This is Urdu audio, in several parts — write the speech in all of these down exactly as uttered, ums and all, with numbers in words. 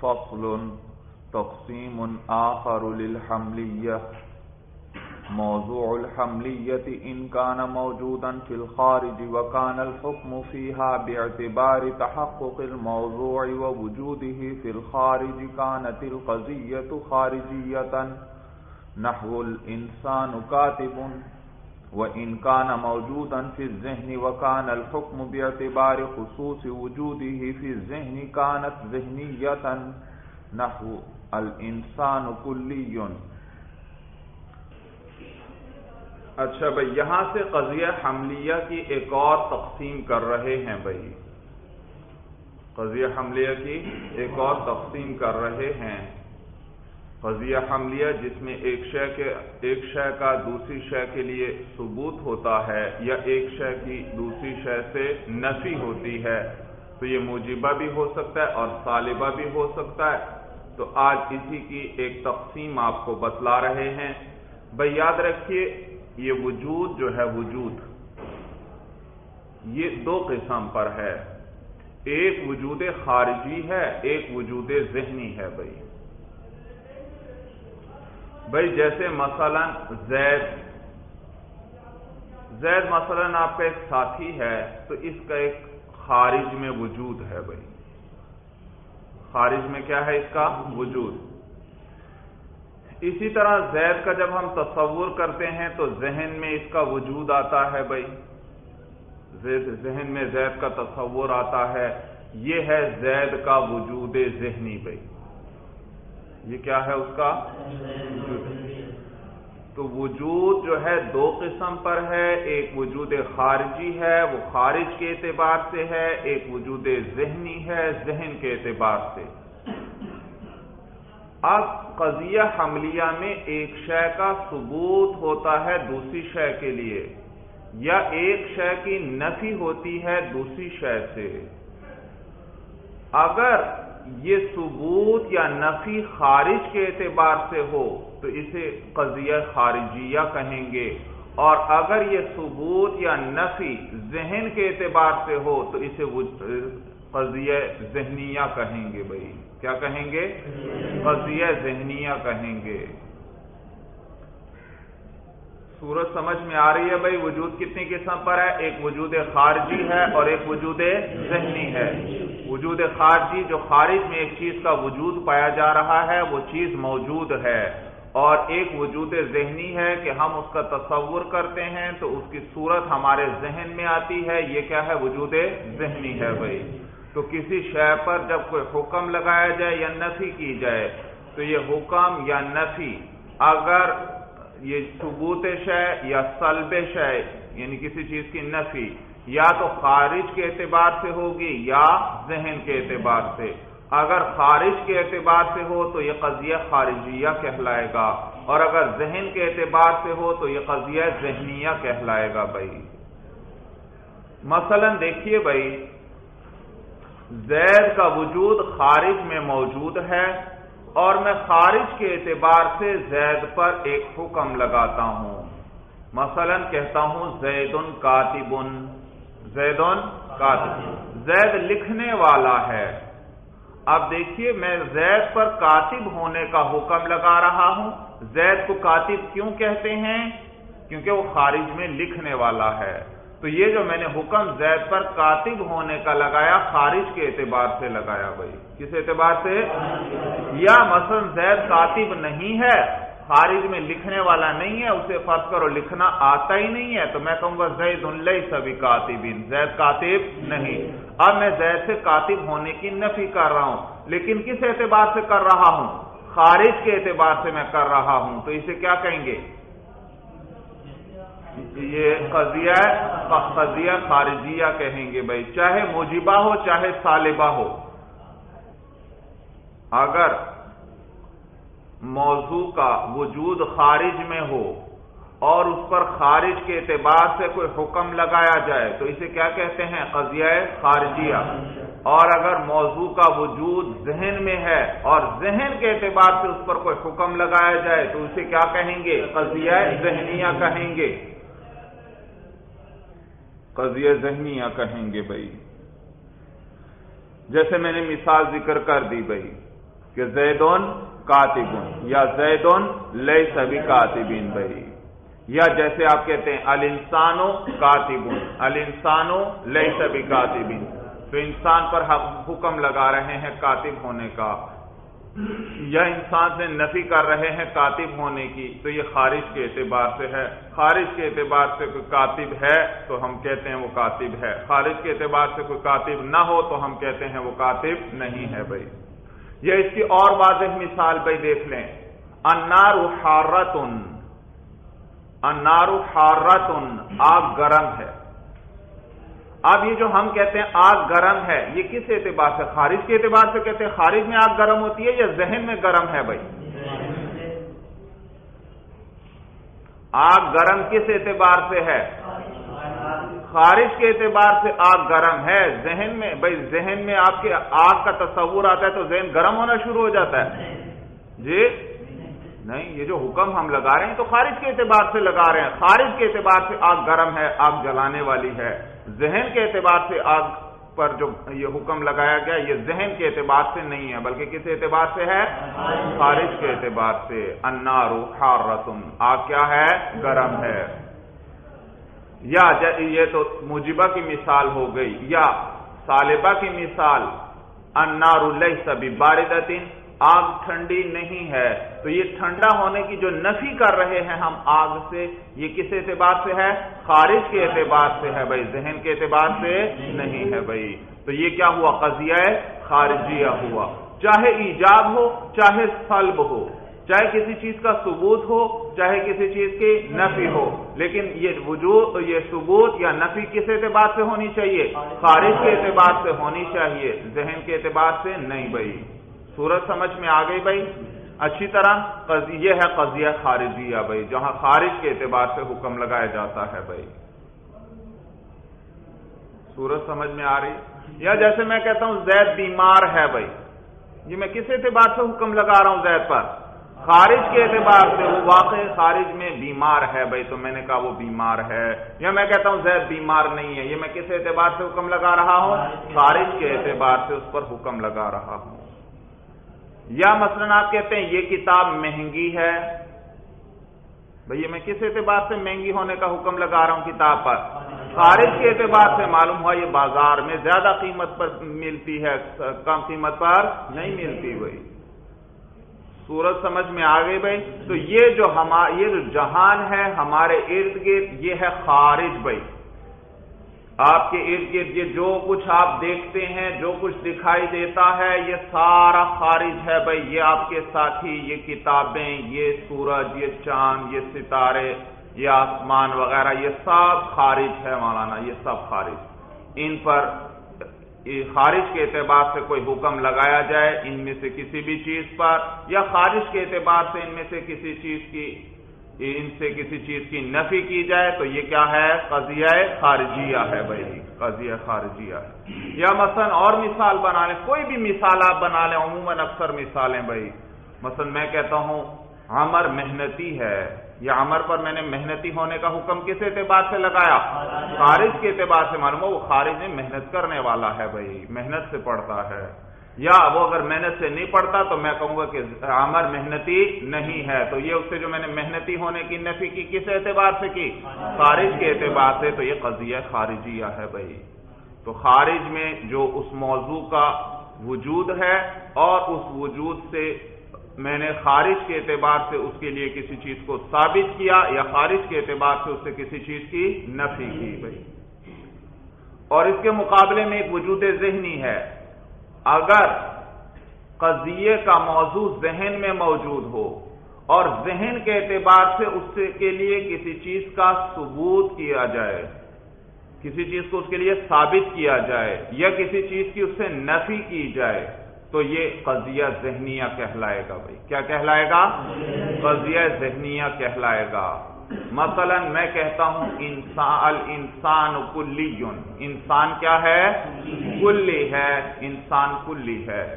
فصل تقسیم آخر للحملیہ موضوع الحملیت ان کان موجودا فی الخارج وکان الحکم فیہا باعتبار تحقق الموضوع ووجوده فی الخارج کانت القضیۃ خارجیتا نحو الانسان کاتب وان کان موجودا فی الذہن وکان الحکم باعتبار خصوص وجوده فی الذہن کانت ذہنیتا نحو الانسان کلی۔ اچھا بھائی، یہاں سے قضیہ حملیہ کی ایک اور تقسیم کر رہے ہیں بھائی، قضیہ حملیہ کی ایک اور تقسیم کر رہے ہیں۔ قضیہ حملیہ جس میں ایک شے کے ایک شے کا دوسری شے کے لیے ثبوت ہوتا ہے یا ایک شے کی دوسری شے سے نفی ہوتی ہے، تو یہ موجبہ بھی ہو سکتا ہے اور سالبہ بھی ہو سکتا ہے۔ تو آج اسی کی ایک تقسیم آپ کو بتلا رہے ہیں۔ بھائی یاد رکھیے، یہ وجود جو ہے وجود یہ دو قسم پر ہے، ایک وجود خارجی ہے، ایک وجود ذہنی ہے بھائی۔ بھائی جیسے مثلا زید زید مثلا آپ کا ایک ساتھی ہے، تو اس کا ایک خارج میں وجود ہے بھائی، خارج میں کیا ہے اس کا وجود۔ اسی طرح زید کا جب ہم تصور کرتے ہیں تو ذہن میں اس کا وجود آتا ہے بھائی، ذہن میں زید کا تصور آتا ہے، یہ ہے زید کا وجود ذہنی بھائی، یہ کیا ہے اس کا وجود۔ تو وجود جو ہے دو قسم پر ہے، ایک وجود خارجی ہے وہ خارج کے اعتبار سے ہے، ایک وجود ذہنی ہے ذہن کے اعتبار سے۔ اب قضیہ حملیہ میں ایک شے کا ثبوت ہوتا ہے دوسری شے کے لیے، یا ایک شے کی نفی ہوتی ہے دوسری شے سے۔ اگر یہ ثبوت یا نفی خارج کے اعتبار سے ہو تو اسے قضیہ خارجیہ کہیں گے، اور اگر یہ ثبوت یا نفی ذہن کے اعتبار سے ہو تو اسے قضیہ ذہنیہ کہیں گے بھائی۔ کیا کہیں گے؟ قضیہ ذہنیہ کہیں گے۔ صورت سمجھ میں آ رہی ہے بھائی؟ وجود کتنی قسم پر ہے؟ ایک وجود خارجی ہے اور ایک وجود ذہنی ہے۔ وجود خارجی جو خارج میں ایک چیز کا وجود پایا جا رہا ہے، وہ چیز موجود ہے، اور ایک وجود ذہنی ہے کہ ہم اس کا تصور کرتے ہیں تو اس کی صورت ہمارے ذہن میں آتی ہے، یہ کیا ہے؟ وجود ذہنی ہے بھائی۔ تو کسی شے پر جب کوئی حکم لگایا جائے یا نفی کی جائے تو یہ حکم یا نفی اگر یہ ثبوت شے یا سلب شے یعنی کسی چیز کی نفی یا تو خارج کے اعتبار سے ہوگی یا ذہن کے اعتبار سے۔ اگر خارج کے اعتبار سے ہو تو یہ قضیہ خارجیہ کہلائے گا، اور اگر ذہن کے اعتبار سے ہو تو یہ قضیہ ذہنیہ کہلائے گا بھائی۔ مثلا دیکھیے بھائی، زید کا وجود خارج میں موجود ہے، اور میں خارج کے اعتبار سے زید پر ایک حکم لگاتا ہوں۔ مثلا کہتا ہوں زید کاتب، زید کاتب، زید لکھنے والا ہے۔ اب دیکھیے، میں زید پر کاتب ہونے کا حکم لگا رہا ہوں۔ زید کو کاتب کیوں کہتے ہیں؟ کیونکہ وہ خارج میں لکھنے والا ہے۔ تو یہ جو میں نے حکم زید پر کاتب ہونے کا لگایا، خارج کے اعتبار سے لگایا بھائی۔ کس اعتبار سے؟ یا مثلا زید کاتب نہیں ہے، خارج میں لکھنے والا نہیں ہے، اسے فرض کرو لکھنا آتا ہی نہیں ہے، تو میں کہوں گا زید لیس بکاتب، زید کاتب نہیں۔ اب میں زید سے کاتب ہونے کی نفی کر رہا ہوں، لیکن کس اعتبار سے کر رہا ہوں؟ خارج کے اعتبار سے میں کر رہا ہوں، تو اسے کیا کہیں گے؟ یہ قضیہ قضیہ خارجیہ کہیں گے بھائی، چاہے موجبہ ہو چاہے سالبہ ہو۔ اگر موضوع کا وجود خارج میں ہو اور اس پر خارج کے اعتبار سے کوئی حکم لگایا جائے تو اسے کیا کہتے ہیں؟ قضیہ خارجیہ۔ اور اگر موضوع کا وجود ذہن میں ہے اور ذہن کے اعتبار سے اس پر کوئی حکم لگایا جائے تو اسے کیا کہیں گے؟ قضیہ ذہنیہ کہیں گے، قضیہ ذہنیہ کہیں گے بھائی۔ جیسے میں نے مثال ذکر کر دی بھائی، کہ زیدن کاتبن یا زیدن لیس بکاتبین بھائی، یا جیسے آپ کہتے ہیں الانسان کاتبن، الانسان لیس بکاتبین، تو انسان پر حکم لگا رہے ہیں کاتب ہونے کا، یا انسان سے نفی کر رہے ہیں کاتب ہونے کی، تو یہ خارج کے اعتبار سے ہے۔ خارج کے اعتبار سے کوئی کاتب ہے تو ہم کہتے ہیں وہ کاتب ہے، خارج کے اعتبار سے کوئی کاتب نہ ہو تو ہم کہتے ہیں وہ کاتب نہیں ہے بھائی۔ یہ اس کی اور واضح مثال بھائی دیکھ لیں، النار حارۃ، النار حارۃ، آگ گرم ہے۔ اب یہ جو ہم کہتے ہیں آگ گرم ہے، یہ کس اعتبار سے؟ خارج کے اعتبار سے کہتے ہیں خارج میں آگ گرم ہوتی ہے یا ذہن میں گرم ہے بھائی؟ آگ گرم کس اعتبار سے ہے؟ خارج کے اعتبار سے آگ گرم ہے، ذہن میں بھائی ذہن میں آپ کے آگ کا تصور آتا ہے تو ذہن گرم ہونا شروع ہو جاتا ہے جی؟ نہیں، یہ جو حکم ہم لگا رہے ہیں تو خارج کے اعتبار سے لگا رہے ہیں، خارج کے اعتبار سے آگ گرم ہے، آگ جلانے والی ہے۔ ذہن کے اعتبار سے آگ پر جو یہ حکم لگایا گیا یہ ذہن کے اعتبار سے نہیں ہے بلکہ کس اعتبار سے ہے؟ خارج کے اعتبار سے۔ النار حارۃ، آگ کیا ہے؟ گرم ہے۔ یا یہ تو موجبہ کی مثال ہو گئی، یا سالبہ کی مثال، النار لیس بباردۃ، آگ ٹھنڈی نہیں ہے، تو یہ ٹھنڈا ہونے کی جو نفی کر رہے ہیں ہم آگ سے، یہ کس اعتبار سے ہے؟ خارج کے اعتبار سے ہے بھائی، ذہن کے اعتبار سے نہیں ہے بھائی۔ تو یہ کیا ہوا؟ قضیہ خارجیہ ہوا، چاہے ایجاب ہو چاہے سلب ہو، چاہے کسی چیز کا ثبوت ہو چاہے کسی چیز کی نفی ہو، لیکن یہ وجود یہ ثبوت یا نفی کس اعتبار سے ہونی چاہیے؟ خارج کے اعتبار سے ہونی چاہیے، ذہن کے اعتبار سے نہیں بھائی۔ صورت سمجھ میں آ گئی بھائی اچھی طرح؟ یہ ہے قضیہ خارجیہ بھائی، جہاں خارج کے اعتبار سے حکم لگایا جاتا ہے بھائی۔ صورت سمجھ میں آ رہی؟ یا جیسے میں کہتا ہوں زید بیمار ہے بھائی، یہ میں کس اعتبار سے حکم لگا رہا ہوں زید پر؟ خارج کے اعتبار سے، وہ واقع خارج میں بیمار ہے بھائی، تو میں نے کہا وہ بیمار ہے۔ یا میں کہتا ہوں زید بیمار نہیں ہے، یہ میں کس اعتبار سے حکم لگا رہا ہوں؟ خارج کے اعتبار سے اس پر حکم لگا رہا ہوں۔ یا مثلا آپ کہتے ہیں یہ کتاب مہنگی ہے، بھئی یہ میں کس اعتبار سے مہنگی ہونے کا حکم لگا رہا ہوں کتاب پر؟ خارج کے اعتبار سے معلوم ہوا یہ بازار میں زیادہ قیمت پر ملتی ہے، کم قیمت پر نہیں ملتی بھئی۔ صورت سمجھ میں آ گئی بھائی؟ تو یہ جو ہمارا یہ جو جہان ہے ہمارے ارد گرد یہ ہے خارج بھائی، آپ کے ارد گرد یہ جو کچھ آپ دیکھتے ہیں، جو کچھ دکھائی دیتا ہے، یہ سارا خارج ہے بھائی، یہ آپ کے ساتھی، یہ کتابیں، یہ سورج، یہ چاند، یہ ستارے، یہ آسمان وغیرہ، یہ سب خارج ہے مولانا، یہ سب خارج۔ ان پر خارج کے اعتبار سے کوئی حکم لگایا جائے ان میں سے کسی بھی چیز پر، یا خارج کے اعتبار سے ان میں سے کسی چیز کی ان سے کسی چیز کی نفی کی جائے تو یہ کیا ہے؟ قضیہ خارجیہ ہے بھائی، قضیہ خارجیہ ہے۔ یا مثلا اور مثال بنا لیں، کوئی بھی مثال آپ بنا لیں، عموماً اکثر مثالیں بھائی، مثلا میں کہتا ہوں عمر محنتی ہے، یا عمر پر میں نے محنتی ہونے کا حکم کس اعتبار سے لگایا؟ خارج کے اعتبار سے معلوم ہو وہ خارج میں محنت کرنے والا ہے بھائی، محنت سے پڑھتا ہے۔ یا وہ اگر محنت سے نہیں پڑھتا تو میں کہوں گا کہ عمر محنتی نہیں ہے، تو یہ اس سے جو میں نے محنتی ہونے کی نفی کی کس اعتبار سے کی؟ خارج کے اعتبار سے، تو یہ قضیہ خارجیہ ہے بھائی۔ تو خارج میں جو اس موضوع کا وجود ہے اور اس وجود سے میں نے خارج کے اعتبار سے اس کے لیے کسی چیز کو ثابت کیا، یا خارج کے اعتبار سے اس سے کسی چیز کی نفی کی بھائی۔ اور اس کے مقابلے میں ایک وجود ذہنی ہے، اگر قضیے کا موضوع ذہن میں موجود ہو اور ذہن کے اعتبار سے اس کے لیے کسی چیز کا ثبوت کیا جائے، کسی چیز کو اس کے لیے ثابت کیا جائے، یا کسی چیز کی اس سے نفی کی جائے، تو یہ قضیہ ذہنیہ کہلائے گا بھائی۔ کیا کہلائے گا؟ قضیہ ذہنیہ کہلائے گا۔ مثلا میں کہتا ہوں انسان الانسان کلی، انسان کیا ہے؟ کلی ہے، انسان کلی ہے۔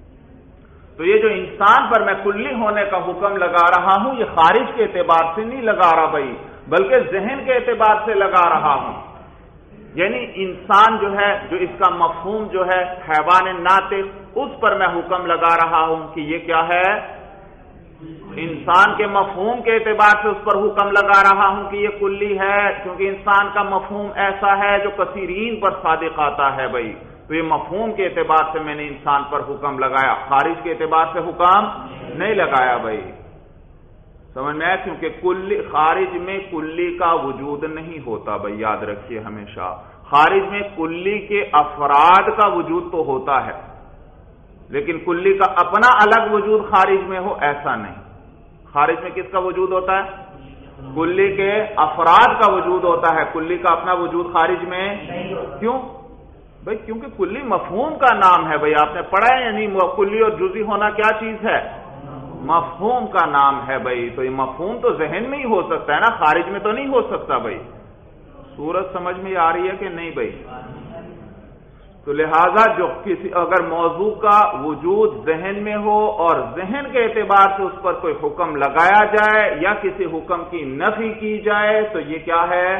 تو یہ جو انسان پر میں کلی ہونے کا حکم لگا رہا ہوں یہ خارج کے اعتبار سے نہیں لگا رہا بھائی، بلکہ ذہن کے اعتبار سے لگا رہا ہوں۔ یعنی انسان جو ہے، جو اس کا مفہوم جو ہے حیوان ناطق، اس پر میں حکم لگا رہا ہوں کہ یہ کیا ہے، انسان کے مفہوم کے اعتبار سے اس پر حکم لگا رہا ہوں کہ یہ کلی ہے، کیونکہ انسان کا مفہوم ایسا ہے جو کثیرین پر صادق آتا ہے بھائی، تو یہ مفہوم کے اعتبار سے میں نے انسان پر حکم لگایا، خارج کے اعتبار سے حکم نہیں لگایا بھائی، سمجھ میں آیا؟ کیونکہ کلی خارج میں کلی کا وجود نہیں ہوتا بھائی، یاد رکھیے ہمیشہ خارج میں کلی کے افراد کا وجود تو ہوتا ہے، لیکن کلی کا اپنا الگ وجود خارج میں ہو ایسا نہیں۔ خارج میں کس کا وجود ہوتا ہے؟ کلی کے افراد کا وجود ہوتا ہے، کلی کا اپنا وجود خارج میں کیوں بھائی؟ کیونکہ کلی مفہوم کا نام ہے بھائی، آپ نے پڑھا ہے یعنی کلی اور جزئی ہونا کیا چیز ہے؟ مفہوم کا نام ہے بھائی، تو یہ مفہوم تو ذہن میں ہی ہو سکتا ہے نا، خارج میں تو نہیں ہو سکتا بھائی۔ صورت سمجھ میں آ رہی ہے کہ نہیں بھائی؟ تو لہذا جو کسی اگر موضوع کا وجود ذہن میں ہو اور ذہن کے اعتبار سے اس پر کوئی حکم لگایا جائے یا کسی حکم کی نفی کی جائے تو یہ کیا ہے؟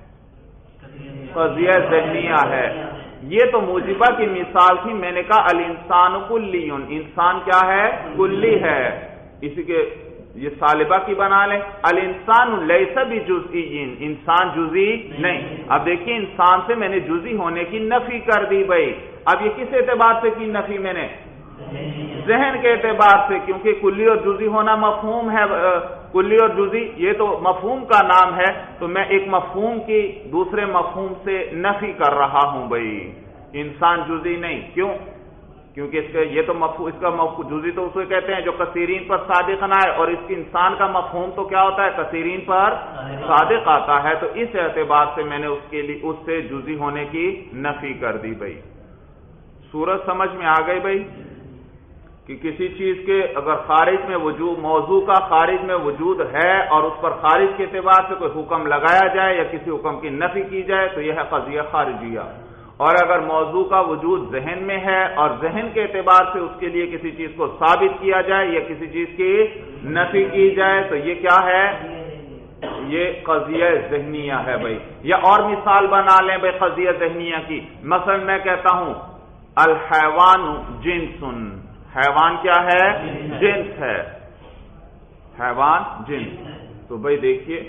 قضیہ ذہنیہ ہے۔ یہ تو موجبہ کی مثال تھی، میں نے کہا الانسان کلی، انسان کیا ہے؟ کلی ہے۔ اسی کے یہ سالبہ کی بنا لیں، الانسان لیس بجزئی، انسان جزئی نہیں۔ اب دیکھیے انسان سے میں نے جزئی ہونے کی نفی کر دی بھائی، اب یہ کس اعتبار سے کی نفی میں نے؟ ذہن کے اعتبار سے، کیونکہ کلی اور جزئی ہونا مفہوم ہے، کلی اور جزئی یہ تو مفہوم کا نام ہے، تو میں ایک مفہوم کی دوسرے مفہوم سے نفی کر رہا ہوں بھائی، انسان جزئی نہیں۔ کیوں؟ کیونکہ اس کا یہ تو مفہوم، اس کا جزئی تو اسے کہتے ہیں جو کثیرین پر صادق نہ ہے، اور اس کی انسان کا مفہوم تو کیا ہوتا ہے؟ کثیرین پر صادق آتا ہے، تو اس اعتبار سے میں نے اس کے لیے اس سے جزئی ہونے کی نفی کر دی بھائی۔ صورت سمجھ میں آ گئی بھائی کہ کسی چیز کے اگر خارج میں وجود، موضوع کا خارج میں وجود ہے اور اس پر خارج کے اعتبار سے کوئی حکم لگایا جائے یا کسی حکم کی نفی کی جائے تو یہ ہے قضیہ خارجیہ، اور اگر موضوع کا وجود ذہن میں ہے اور ذہن کے اعتبار سے اس کے لیے کسی چیز کو ثابت کیا جائے یا کسی چیز کی نفی کی جائے تو یہ کیا ہے؟ یہ قضیہ ذہنیہ ہے بھائی۔ یا اور مثال بنا لیں بھائی قضیہ ذہنیہ کی، مثلا میں کہتا ہوں الحیوان جنس، حیوان کیا ہے؟ جنس ہے، حیوان جنس، تو بھائی دیکھیے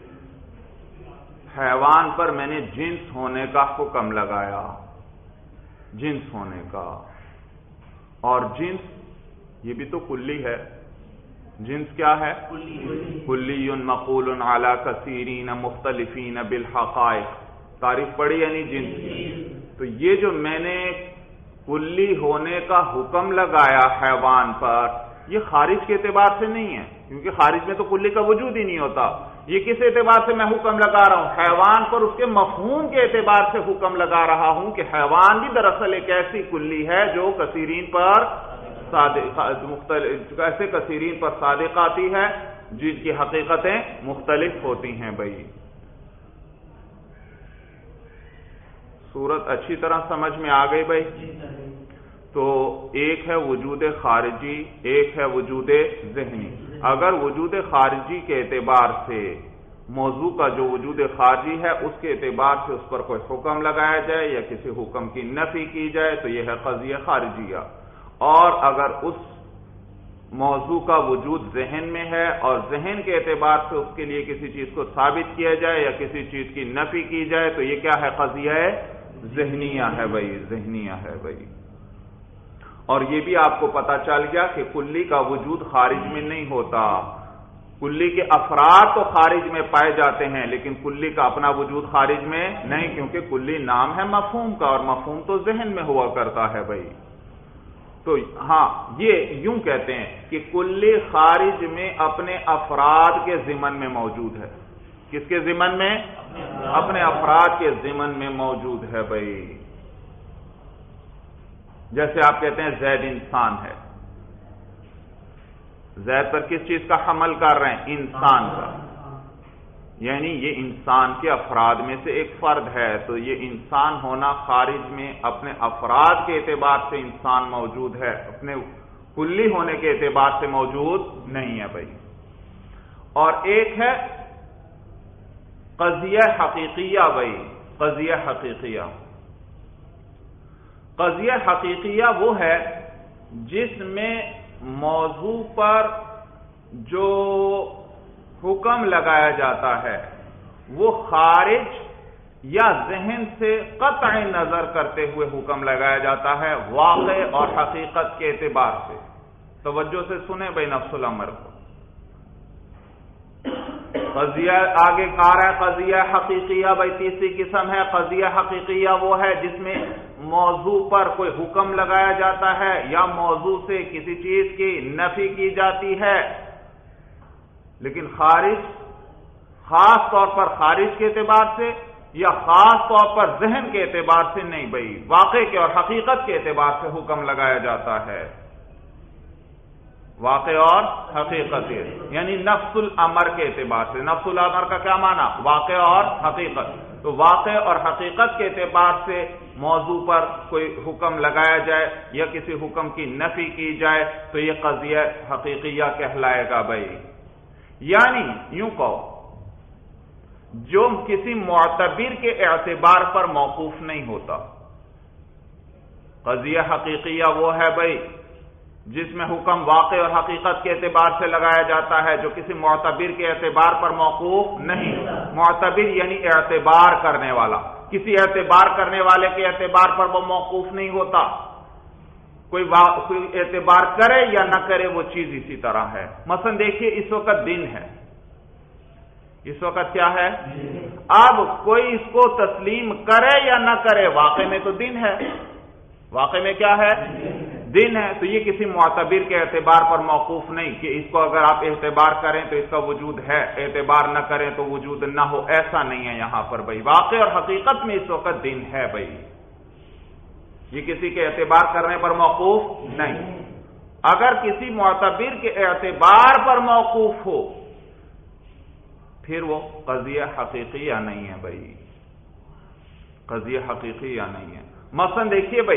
حیوان پر میں نے جنس ہونے کا حکم لگایا، جنس ہونے کا، اور جنس یہ بھی تو کلی ہے، جنس کیا ہے؟ کلی مقول علی کثیرین مختلفین بالحقائق، تعریف پڑھی یعنی جنس کی، تو یہ جو میں نے کلی ہونے کا حکم لگایا حیوان پر، یہ خارج کے اعتبار سے نہیں ہے، کیونکہ خارج میں تو کلی کا وجود ہی نہیں ہوتا، یہ کس اعتبار سے میں حکم لگا رہا ہوں؟ حیوان پر اس کے مفہوم کے اعتبار سے حکم لگا رہا ہوں کہ حیوان بھی دراصل ایک ایسی کلی ہے جو کثیرین پر مختلف ایسے کثیرین پر صادق آتی ہے جن کی حقیقتیں مختلف ہوتی ہیں بھائی۔ صورت اچھی طرح سمجھ میں آ گئی بھائی؟ تو ایک ہے وجود خارجی، ایک ہے وجود ذہنی۔ اگر وجود خارجی کے اعتبار سے موضوع کا جو وجود خارجی ہے اس کے اعتبار سے اس پر کوئی حکم لگایا جائے یا کسی حکم کی نفی کی جائے تو یہ ہے قضیہ خارجیہ، اور اگر اس موضوع کا وجود ذہن میں ہے اور ذہن کے اعتبار سے اس کے لیے کسی چیز کو ثابت کیا جائے یا کسی چیز کی نفی کی جائے تو یہ کیا ہے؟ قضیہ ذہنیہ ہے بھائی، ذہنیہ ہے بھائی۔ اور یہ بھی آپ کو پتا چل گیا کہ کلی کا وجود خارج میں نہیں ہوتا، کلی کے افراد تو خارج میں پائے جاتے ہیں لیکن کلی کا اپنا وجود خارج میں نہیں، کیونکہ کلی نام ہے مفہوم کا اور مفہوم تو ذہن میں ہوا کرتا ہے بھائی۔ تو ہاں یہ یوں کہتے ہیں کہ کلی خارج میں اپنے افراد کے ضمن میں موجود ہے، کس کے ضمن میں؟ اپنے افراد کے ضمن میں موجود ہے بھائی۔ جیسے آپ کہتے ہیں زید انسان ہے، زید پر کس چیز کا حمل کر رہے ہیں؟ انسان کا، یعنی یہ انسان کے افراد میں سے ایک فرد ہے، تو یہ انسان ہونا خارج میں اپنے افراد کے اعتبار سے انسان موجود ہے، اپنے کلی ہونے کے اعتبار سے موجود نہیں ہے بھائی۔ اور ایک ہے قضیہ حقیقیہ بھائی، قضیہ حقیقیہ، قضیہ حقیقیہ وہ ہے جس میں موضوع پر جو حکم لگایا جاتا ہے وہ خارج یا ذہن سے قطع نظر کرتے ہوئے حکم لگایا جاتا ہے واقع اور حقیقت کے اعتبار سے۔ توجہ سے سنیں بھائی نفس الامر کو۔ قضیہ آگے آ رہا ہے قضیہ حقیقیہ، بھائی تیسری قسم ہے قضیہ حقیقیہ، وہ ہے جس میں موضوع پر کوئی حکم لگایا جاتا ہے یا موضوع سے کسی چیز کی نفی کی جاتی ہے، لیکن خارج خاص طور پر خارج کے اعتبار سے یا خاص طور پر ذہن کے اعتبار سے نہیں، بھائی واقع کے اور حقیقت کے اعتبار سے حکم لگایا جاتا ہے، واقع اور حقیقت، یعنی نفس الامر کے اعتبار سے۔ نفس الامر کا کیا معنی؟ واقع اور حقیقت۔ تو واقع اور حقیقت کے اعتبار سے موضوع پر کوئی حکم لگایا جائے یا کسی حکم کی نفی کی جائے تو یہ قضیہ حقیقیہ کہلائے گا بھائی۔ یعنی یوں کہو جو کسی معتبر کے اعتبار پر موقوف نہیں ہوتا۔ قضیہ حقیقیہ وہ ہے بھائی جس میں حکم واقع اور حقیقت کے اعتبار سے لگایا جاتا ہے، جو کسی معتبر کے اعتبار پر موقوف نہیں۔ معتبر یعنی اعتبار کرنے والا، کسی اعتبار کرنے والے کے اعتبار پر وہ موقوف نہیں ہوتا۔ کوئی کوئی اعتبار کرے یا نہ کرے وہ چیز اسی طرح ہے۔ مثلا دیکھیے اس وقت دن ہے، اس وقت کیا ہے؟ اب کوئی اس کو تسلیم کرے یا نہ کرے، واقع میں تو دن ہے، واقع میں کیا ہے؟ دن ہے۔ تو یہ کسی معتبر کے اعتبار پر موقوف نہیں کہ اس کو اگر آپ اعتبار کریں تو اس کا وجود ہے، اعتبار نہ کریں تو وجود نہ ہو، ایسا نہیں ہے یہاں پر بھائی۔ واقع اور حقیقت میں اس وقت دن ہے بھائی، یہ کسی کے اعتبار کرنے پر موقوف نہیں۔ اگر کسی معتبر کے اعتبار پر موقوف ہو پھر وہ قضیہ حقیقیہ نہیں ہے بھائی، قضیہ حقیقیہ نہیں ہے۔ مثلا دیکھیے بھائی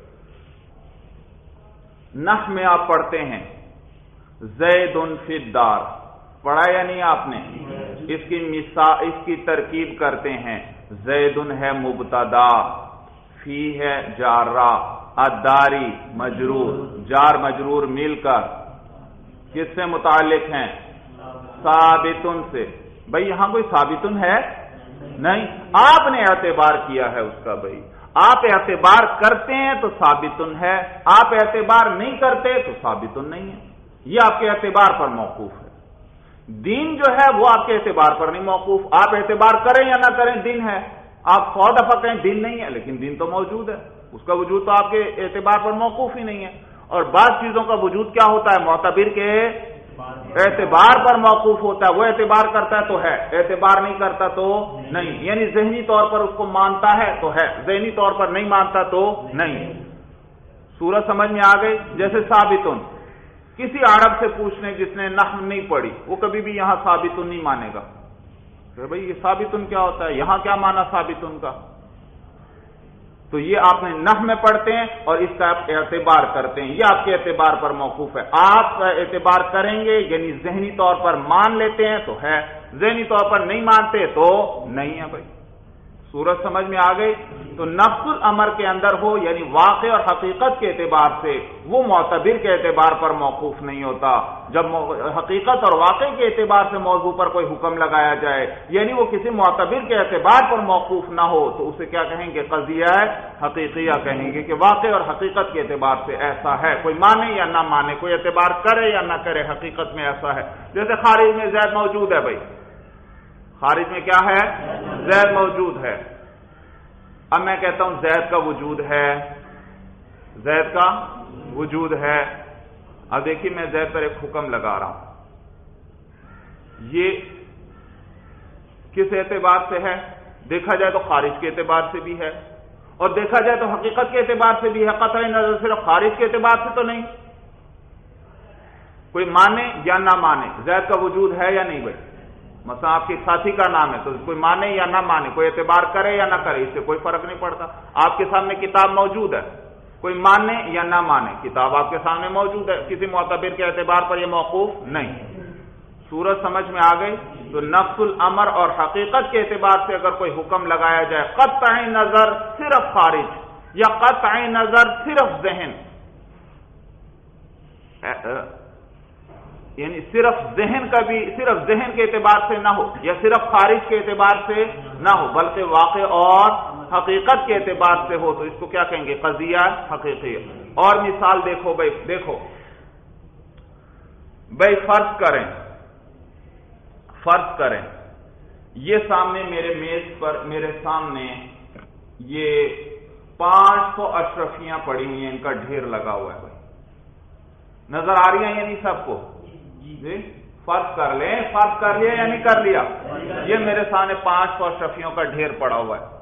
نحو میں آپ پڑھتے ہیں زید فی الدار، پڑھا یا نہیں آپ نے؟ اس کی مثال اس کی ترکیب کرتے ہیں، زید ہے مبتدا، فی ہے جارہ، الداری مجرور، جار مجرور مل کر کس سے متعلق ہیں؟ ثابتن سے۔ بھائی یہاں کوئی ثابتن ہے نہیں، آپ نے اعتبار کیا ہے اس کا بھائی۔ آپ اعتبار کرتے ہیں تو ثابتن ہے، آپ اعتبار نہیں کرتے تو ثابتن نہیں ہے، یہ آپ کے اعتبار پر موقوف ہے۔ دین جو ہے وہ آپ کے اعتبار پر نہیں موقوف، آپ اعتبار کریں یا نہ کریں دین ہے۔ آپ سو دفعہ کہیں دین نہیں ہے لیکن دین تو موجود ہے، اس کا وجود تو آپ کے اعتبار پر موقوف ہی نہیں ہے۔ اور بعض چیزوں کا وجود کیا ہوتا ہے؟ معتبر کے اعتبار پر موقوف ہوتا ہے، وہ اعتبار کرتا ہے تو ہے، اعتبار نہیں کرتا تو نہیں، یعنی ذہنی طور پر اس کو مانتا ہے تو ہے، ذہنی طور پر نہیں مانتا تو نہیں۔ سورج سمجھ میں آ گئی؟ جیسے ثابتن، کسی عرب سے پوچھنے جس نے نحو نہیں پڑھی وہ کبھی بھی یہاں ثابتن نہیں مانے گا کہ بھئی یہ ثابتن کیا ہوتا ہے، یہاں کیا مانا ثابتن کا؟ تو یہ آپ نے نحو میں پڑھتے ہیں اور اس کا آپ اعتبار کرتے ہیں، یہ آپ کے اعتبار پر موقوف ہے۔ آپ کا اعتبار کریں گے یعنی ذہنی طور پر مان لیتے ہیں تو ہے، ذہنی طور پر نہیں مانتے تو نہیں ہے بھائی۔ سورج سمجھ میں آ گئی؟ تو نفس الامر کے اندر ہو یعنی واقع اور حقیقت کے اعتبار سے وہ معتبر کے اعتبار پر موقوف نہیں ہوتا۔ جب حقیقت اور واقع کے اعتبار سے موضوع پر کوئی حکم لگایا جائے یعنی وہ کسی معتبر کے اعتبار پر موقوف نہ ہو تو اسے کیا کہیں گے؟ قضیہ حقیقیہ کہیں گے کہ واقع اور حقیقت کے اعتبار سے ایسا ہے، کوئی مانے یا نہ مانے، کوئی اعتبار کرے یا نہ کرے، حقیقت میں ایسا ہے۔ جیسے خارج میں زید موجود ہے بھائی، خارج میں کیا ہے؟ زید موجود ہے۔ اب میں کہتا ہوں زید کا وجود ہے، زید کا وجود ہے۔ اب دیکھیے میں زید پر ایک حکم لگا رہا ہوں، یہ کس اعتبار سے ہے؟ دیکھا جائے تو خارج کے اعتبار سے بھی ہے اور دیکھا جائے تو حقیقت کے اعتبار سے بھی ہے، قطع نظر صرف خارج کے اعتبار سے تو نہیں۔ کوئی مانے یا نہ مانے زید کا وجود ہے یا نہیں بھائی؟ مثلا آپ کے ساتھی کا نام ہے تو کوئی مانے یا نہ مانے، کوئی اعتبار کرے یا نہ کرے، اس سے کوئی فرق نہیں پڑتا۔ آپ کے سامنے کتاب موجود ہے، کوئی مانے یا نہ مانے، کتاب آپ کے سامنے موجود ہے، کسی معتبر کے اعتبار پر یہ موقوف نہیں۔ سورج سمجھ میں آ گئی؟ تو نفس الامر اور حقیقت کے اعتبار سے اگر کوئی حکم لگایا جائے، قطع نظر صرف خارج یا قطع نظر صرف ذہن، یعنی صرف ذہن کا بھی صرف ذہن کے اعتبار سے نہ ہو یا صرف خارج کے اعتبار سے نہ ہو بلکہ واقع اور حقیقت کے اعتبار سے ہو، تو اس کو کیا کہیں گے؟ قضیہ حقیقی۔ اور مثال دیکھو بھائی، دیکھو بھائی فرض کریں فرض کریں یہ سامنے میرے میز پر میرے سامنے یہ پانچ سو اشرفیاں پڑی ہوئی ہیں، ان کا ڈھیر لگا ہوا ہے بھائی، نظر آ رہی ہیں یا نہیں سب کو؟ جی فرض کر لیں، فرض کر لیا یا نہیں کر لیا؟ یہ میرے سامنے پانچ سو اشرفیوں کا ڈھیر پڑا ہوا ہے،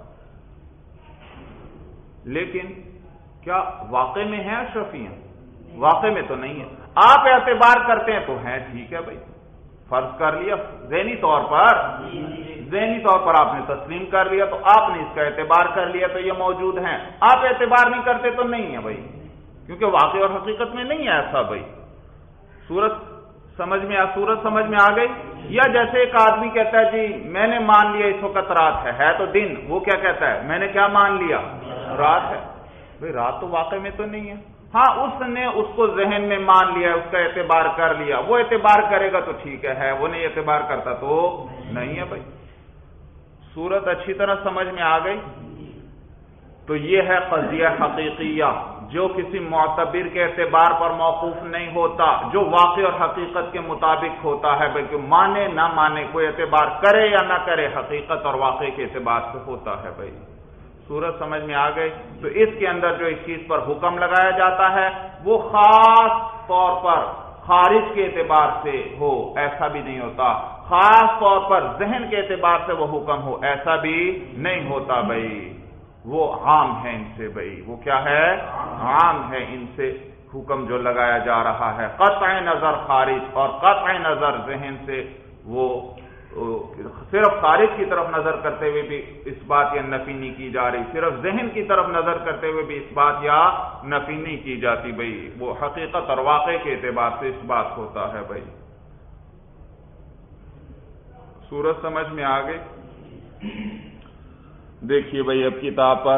لیکن کیا واقع میں ہیں اشرفیاں؟ واقع میں تو نہیں ہے، آپ اعتبار کرتے ہیں تو ہیں، ٹھیک ہے بھائی، فرض کر لیا ذہنی طور پر ذہنی طور پر آپ نے تسلیم کر لیا، تو آپ نے اس کا اعتبار کر لیا تو یہ موجود ہیں، آپ اعتبار نہیں کرتے تو نہیں ہے بھائی، کیونکہ واقع اور حقیقت میں نہیں ہے ایسا بھائی۔ صورت سمجھ میں صورت سمجھ میں آ گئی؟ یا جیسے ایک آدمی کہتا ہے جی میں نے مان لیا اس وقت رات ہے ہے تو دن، وہ کیا کہتا ہے؟ میں نے کیا مان لیا؟ رات ہے۔ بھائی رات تو واقع میں تو نہیں ہے، ہاں اس نے اس کو ذہن میں مان لیا، اس کا اعتبار کر لیا، وہ اعتبار کرے گا تو ٹھیک ہے، وہ نہیں اعتبار کرتا تو نہیں ہے بھائی۔ صورت اچھی طرح سمجھ میں آ گئی؟ تو یہ ہے قضیہ حقیقیہ جو کسی معتبر کے اعتبار پر موقوف نہیں ہوتا، جو واقع اور حقیقت کے مطابق ہوتا ہے، بلکہ مانے نہ مانے، کوئی اعتبار کرے یا نہ کرے، حقیقت اور واقع کے اعتبار سے ہوتا ہے بھائی۔ صورت سمجھ میں آ گئی؟ تو اس کے اندر جو اس چیز پر حکم لگایا جاتا ہے وہ خاص طور پر خارج کے اعتبار سے ہو ایسا بھی نہیں ہوتا، خاص طور پر ذہن کے اعتبار سے وہ حکم ہو ایسا بھی نہیں ہوتا بھائی، وہ عام ہے ان سے بھائی، وہ کیا ہے؟ عام ہے ان سے حکم جو لگایا جا رہا ہے، قطع نظر خارج اور قطع نظر ذہن سے، وہ صرف خارج کی طرف نظر کرتے ہوئے بھی اس بات یا نفی نہیں کی جا رہی، صرف ذہن کی طرف نظر کرتے ہوئے بھی اس بات یا نفی نہیں کی جاتی بھائی، وہ حقیقت اور واقع کے اعتبار سے اس بات ہوتا ہے بھائی۔ صورت سمجھ میں آ گئی؟ دیکھیے بھائی اب کتاب پر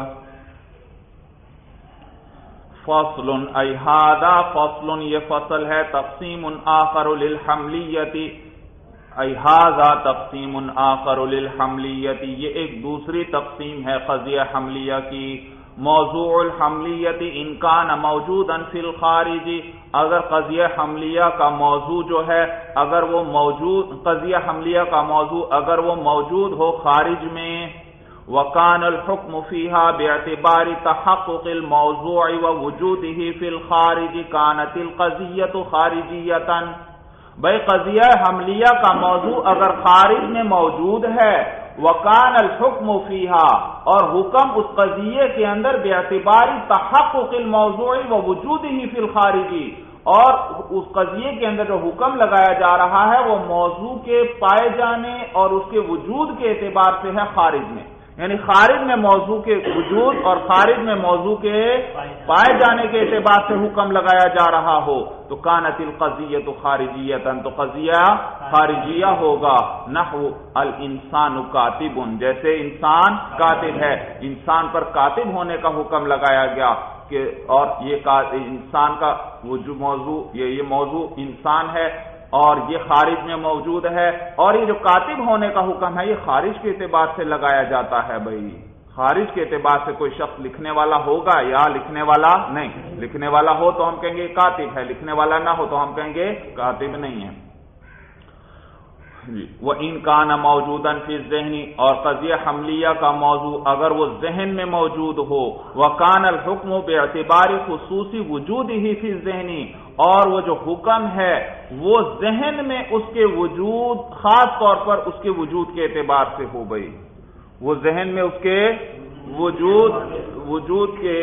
فصل ای ھذا فصل، یہ فصل ہے تقسیم آخر للحملیت، ای ھذا تقسیم آخر للحملیت، یہ ایک دوسری تقسیم ہے قضیہ حملیہ کی۔ موضوع الحملیت ان کان موجودا فی الخارج، اگر قضیہ حملیہ کا موضوع جو ہے اگر وہ موجود قضیہ حملیہ کا موضوع اگر وہ موجود ہو خارج میں، وَكَانَ الْحُكْمُ فِيهَا بِاعْتِبَارِ تَحَقُّقِ الْمَوْضُوعِ وَوُجُودِهِ فِي الْخَارِجِ كَانَتِ الْقَضِيَّةُ خَارِجِيَّةً، بھئی قضیہ حملیہ کا موضوع اگر خارج میں موجود ہے، وَكَانَ الْحُكْمُ فِيهَا، اور حکم اس قضیے کے اندر بِاعْتِبَارِ تَحَقُّقِ الْمَوْضُوعِ وَوُجُودِهِ فِي الْخَارِجِ، اور اس قضیے کے اندر جو حکم لگایا جا رہا ہے وہ موضوع کے پائے جانے اور اس کے وجود کے اعتبار سے ہے خارج میں، یعنی خارج میں موضوع کے وجود اور خارج میں موضوع کے پائے جانے کے اعتبار سے حکم لگایا جا رہا ہو تو کانت القضیۃ خارجیۃ، تو قضیہ خارجیہ ہوگا۔ نحو الانسان کاتب، جیسے انسان کاتب ہے، انسان پر کاتب ہونے کا حکم لگایا گیا کہ اور یہ انسان کا وجود موضوع یہ یہ موضوع انسان ہے اور یہ خارج میں موجود ہے، اور یہ جو کاتب ہونے کا حکم ہے یہ خارج کے اعتبار سے لگایا جاتا ہے بھائی، خارج کے اعتبار سے کوئی شخص لکھنے والا ہوگا یا لکھنے والا نہیں، لکھنے والا ہو تو ہم کہیں گے کاتب ہے، لکھنے والا نہ ہو تو ہم کہیں گے کاتب نہیں ہے۔ وَإِنْ كَانَ مَوْجُودًا فِي الذِّهْنِ، اور قضیہ حملیہ کا موضوع اگر وہ ذہن میں موجود ہو، وَكَانَ الْحُكْمُ بِاعْتِبَارِ خُصُوصِ وُجُودِهِ فِي الذِّهْنِ، اور وہ جو حکم ہے وہ ذہن میں اس کے وجود خاص طور پر اس کے وجود کے اعتبار سے ہو گئی، وہ ذہن میں اس کے وجود وجود کے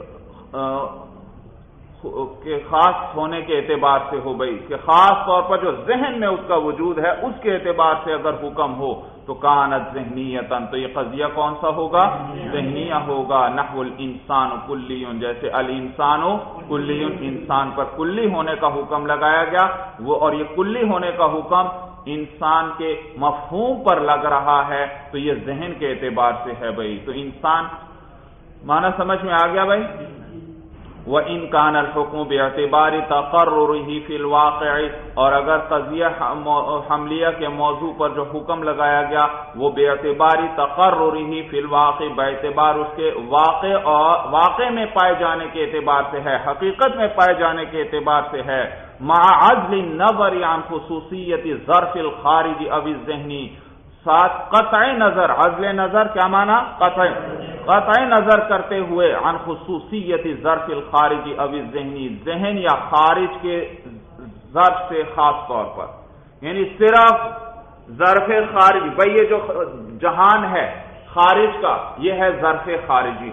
کہ خاص ہونے کے اعتبار سے ہو گئی، کہ خاص طور پر جو ذہن میں اس کا وجود ہے اس کے اعتبار سے اگر حکم ہو تو کانت ذہنیتاً، تو یہ قضیہ کون سا ہوگا؟ ذہنیہ ہوگا۔ نحو الانسان کلی، جیسے الانسان کلی، انسان پر کلی ہونے کا حکم لگایا گیا، وہ اور یہ کلی ہونے کا حکم انسان کے مفہوم پر لگ رہا ہے تو یہ ذہن کے اعتبار سے ہے بھائی. تو انسان معنی سمجھ میں آ گیا بھائی. وَإِنْ كَانَ الْحُكْمُ بِاعْتِبَارِ تَقَرُّرِهِ فِي الْوَاقِعِ، اور اگر قضیہ حملیہ کے موضوع پر جو حکم لگایا گیا وہ بے اعتباری تقررہ فی الواقع، باعتبار اس کے واقع اور واقع میں پائے جانے کے اعتبار سے ہے، حقیقت میں پائے جانے کے اعتبار سے ہے، مع عزل النظر عن خصوصیت ظرف الخارج او الذہنی، ساتھ قطع نظر، عزل نظر کیا معنی؟ قطع قطع نظر کرتے ہوئے عن خصوصیت ظرف الخارج او الذہنی، ذہن یا خارج کے ظرف سے خاص طور پر، یعنی صرف ظرف خارج، بھئی یہ جو جہان ہے خارج کا یہ ہے ظرف خارجی،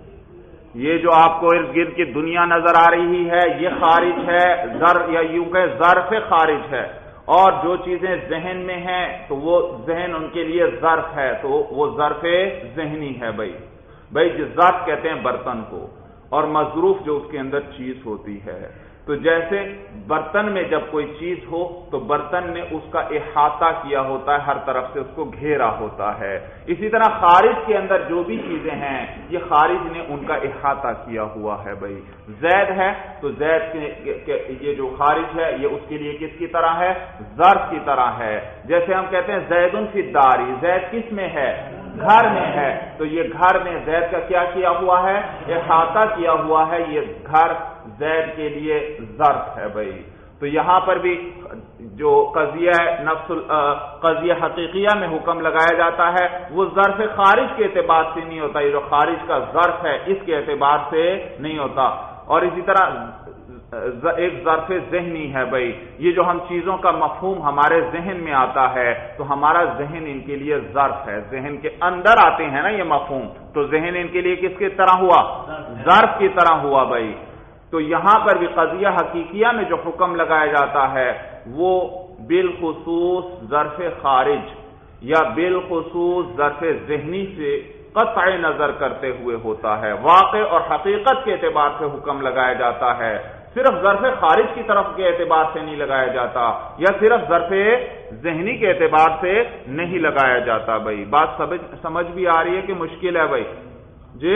یہ جو آپ کو ارد گرد کی دنیا نظر آ رہی ہے یہ خارج ہے، ظرف یا یوں کہ ظرف خارج ہے، اور جو چیزیں ذہن میں ہیں تو وہ ذہن ان کے لیے ظرف ہے، تو وہ ظرف ذہنی ہے بھائی. بھائی جس ظرف کہتے ہیں برتن کو، اور مظروف جو اس کے اندر چیز ہوتی ہے. تو جیسے برتن میں جب کوئی چیز ہو تو برتن نے اس کا احاطہ کیا ہوتا ہے، ہر طرف سے اس کو گھیرا ہوتا ہے. اسی طرح خارج کے اندر جو بھی چیزیں ہیں یہ خارج نے ان کا احاطہ کیا ہوا ہے بھائی. زید ہے تو زید کے یہ جو خارج ہے یہ اس کے لیے کس کی طرح ہے؟ ظرف کی طرح ہے. جیسے ہم کہتے ہیں زیدن فی الدار، زید کس میں ہے؟ گھر میں ہے، تو یہ گھر میں زید کا کیا کیا ہوا ہے؟ احاطہ کیا ہوا ہے. یہ گھر زید کے لیے ظرف ہے بھائی. تو یہاں پر بھی جو قضیہ نفس قضیہ حقیقیہ میں حکم لگایا جاتا ہے وہ ظرف خارج کے اعتبار سے نہیں ہوتا، یہ جو خارج کا ظرف ہے اس کے اعتبار سے نہیں ہوتا. اور اسی طرح ایک ظرف ذہنی ہے بھائی، یہ جو ہم چیزوں کا مفہوم ہمارے ذہن میں آتا ہے تو ہمارا ذہن ان کے لیے ظرف ہے، ذہن کے اندر آتے ہیں نا یہ مفہوم، تو ذہن ان کے لیے کس کی طرح ہوا؟ ظرف کی طرح ہوا بھائی. تو یہاں پر بھی قضیہ حقیقیہ میں جو حکم لگایا جاتا ہے وہ بالخصوص ظرف خارج یا بالخصوص ظرف ذہنی سے قطع نظر کرتے ہوئے ہوتا ہے. واقع اور حقیقت کے اعتبار سے حکم لگایا جاتا ہے، صرف ظرف خارج کی طرف کے اعتبار سے نہیں لگایا جاتا، یا صرف ظرف ذہنی کے اعتبار سے نہیں لگایا جاتا بھائی. بات سمجھ بھی آ رہی ہے کہ مشکل ہے بھائی؟ جی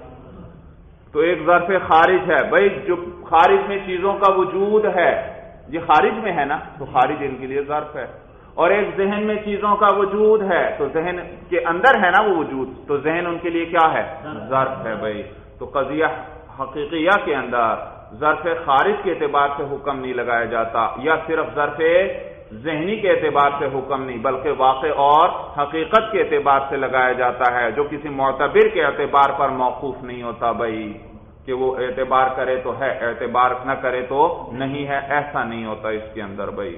تو ایک ظرف خارج ہے بھائی، جو خارج میں چیزوں کا وجود ہے یہ خارج میں ہے نا، تو خارج ان کے لیے ظرف ہے. اور ایک ذہن میں چیزوں کا وجود ہے تو ذہن کے اندر ہے نا وہ وجود، تو ذہن ان کے لیے کیا ہے؟ ظرف ہے بھائی. تو قضیہ حقیقیہ کے اندر ظرف خارج کے اعتبار سے حکم نہیں لگایا جاتا، یا صرف ظرف ذہنی کے اعتبار سے حکم نہیں بلکہ واقع اور حقیقت کے اعتبار سے لگایا جاتا ہے، جو کسی معتبر کے اعتبار پر موقوف نہیں ہوتا بھائی کہ وہ اعتبار کرے تو ہے، اعتبار نہ کرے تو نہیں ہے، ایسا نہیں ہوتا اس کے اندر بھائی.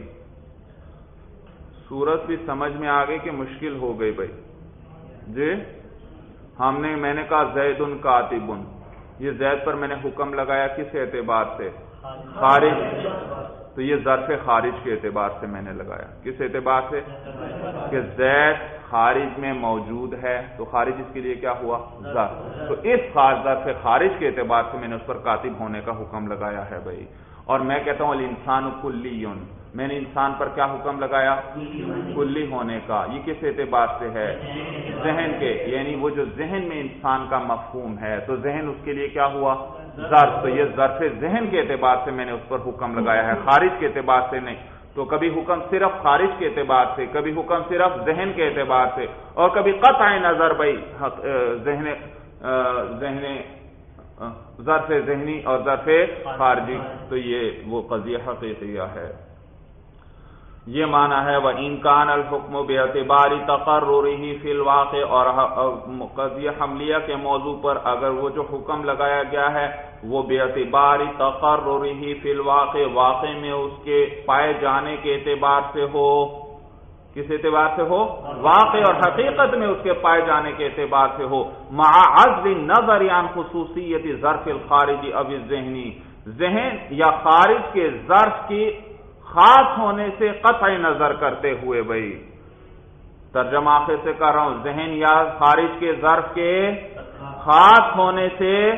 صورت بھی سمجھ میں آ گئی کہ مشکل ہو گئی بھائی؟ جی ہم نے میں نے کہا زید کاتب، یہ زید پر میں نے حکم لگایا کس اعتبار سے؟ خارج. تو یہ ظرف خارج کے اعتبار سے میں نے لگایا. کس اعتبار سے؟ کہ زید خارج میں موجود ہے تو خارج اس کے لیے کیا ہوا؟ ظرف. تو اس خاص ظرف خارج کے اعتبار سے میں نے اس پر کاتب ہونے کا حکم لگایا ہے بھائی. اور میں کہتا ہوں الانسان کلی، میں نے انسان پر کیا حکم لگایا؟ کلی ہونے کا. یہ کس اعتبار سے ہے؟ ذہن کے، یعنی وہ جو ذہن میں انسان کا مفہوم ہے تو ذہن اس کے لیے کیا ہوا؟ ظرف. تو یہ ظرف ذہن کے اعتبار سے میں نے اس پر حکم لگایا ہے، خارج کے اعتبار سے نہیں. تو کبھی حکم صرف خارج کے اعتبار سے، کبھی حکم صرف ذہن کے اعتبار سے، اور کبھی قطع نظر بھائی ذہن ذہن ظرف ذہنی اور ظرف خارجی. تو یہ وہ قضیہ حقیقیہ ہے. یہ معنی ہے وَإِنْ كَانَ الْحُكْمُ بِاعْتِبَارِ تَقَرُّرِهِ فِي الْوَاقِعِ، اور قضیہ حملیہ کے موضوع پر اگر وہ جو حکم لگایا گیا ہے وہ بِاعْتِبَارِ تَقَرُّرِهِ فِي الْوَاقِعِ، واقع میں اس کے پائے جانے کے اعتبار سے ہو. کس اعتبار سے ہو؟ واقع اور حقیقت میں اس کے پائے جانے کے اعتبار سے ہو. مع عزل النظر عن خصوصیت ظرف الخارج او الذہنی، ذہن یا خارج کے ظرف کی خاص ہونے سے قطع نظر کرتے ہوئے بھائی. ترجمہ آخر سے کر رہا ہوں، ذہن یا خارج کے ظرف کے خاص ہونے سے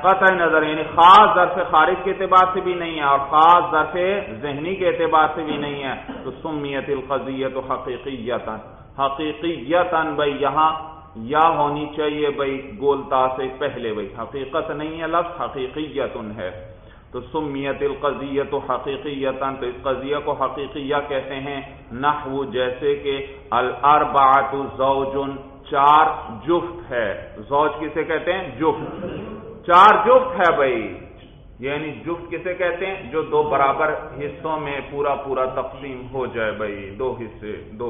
قطع نظر یعنی خاص ظرف خارج کے اعتبار سے بھی نہیں ہے اور خاص ظرف ذہنی کے اعتبار سے بھی نہیں ہے، تو سمیت القضیۃ حقیقیۃً، حقیقیۃً بھائی یہاں یا ہونی چاہیے بھائی گولتا سے پہلے، بھائی حقیقت نہیں ہے لفظ حقیقیۃ ہے، تو سمیت القضیۃ حقیقیۃً، تو اس قضیہ کو حقیقیہ کہتے ہیں، نحو جیسے کہ الاربعۃ زوج، چار جفت ہے، زوج کسے کہتے ہیں؟ جفت، چار جفت ہے بھائی، یعنی جفت کسے کہتے ہیں؟ جو دو برابر حصوں میں پورا پورا تقسیم ہو جائے بھائی، دو حصے، دو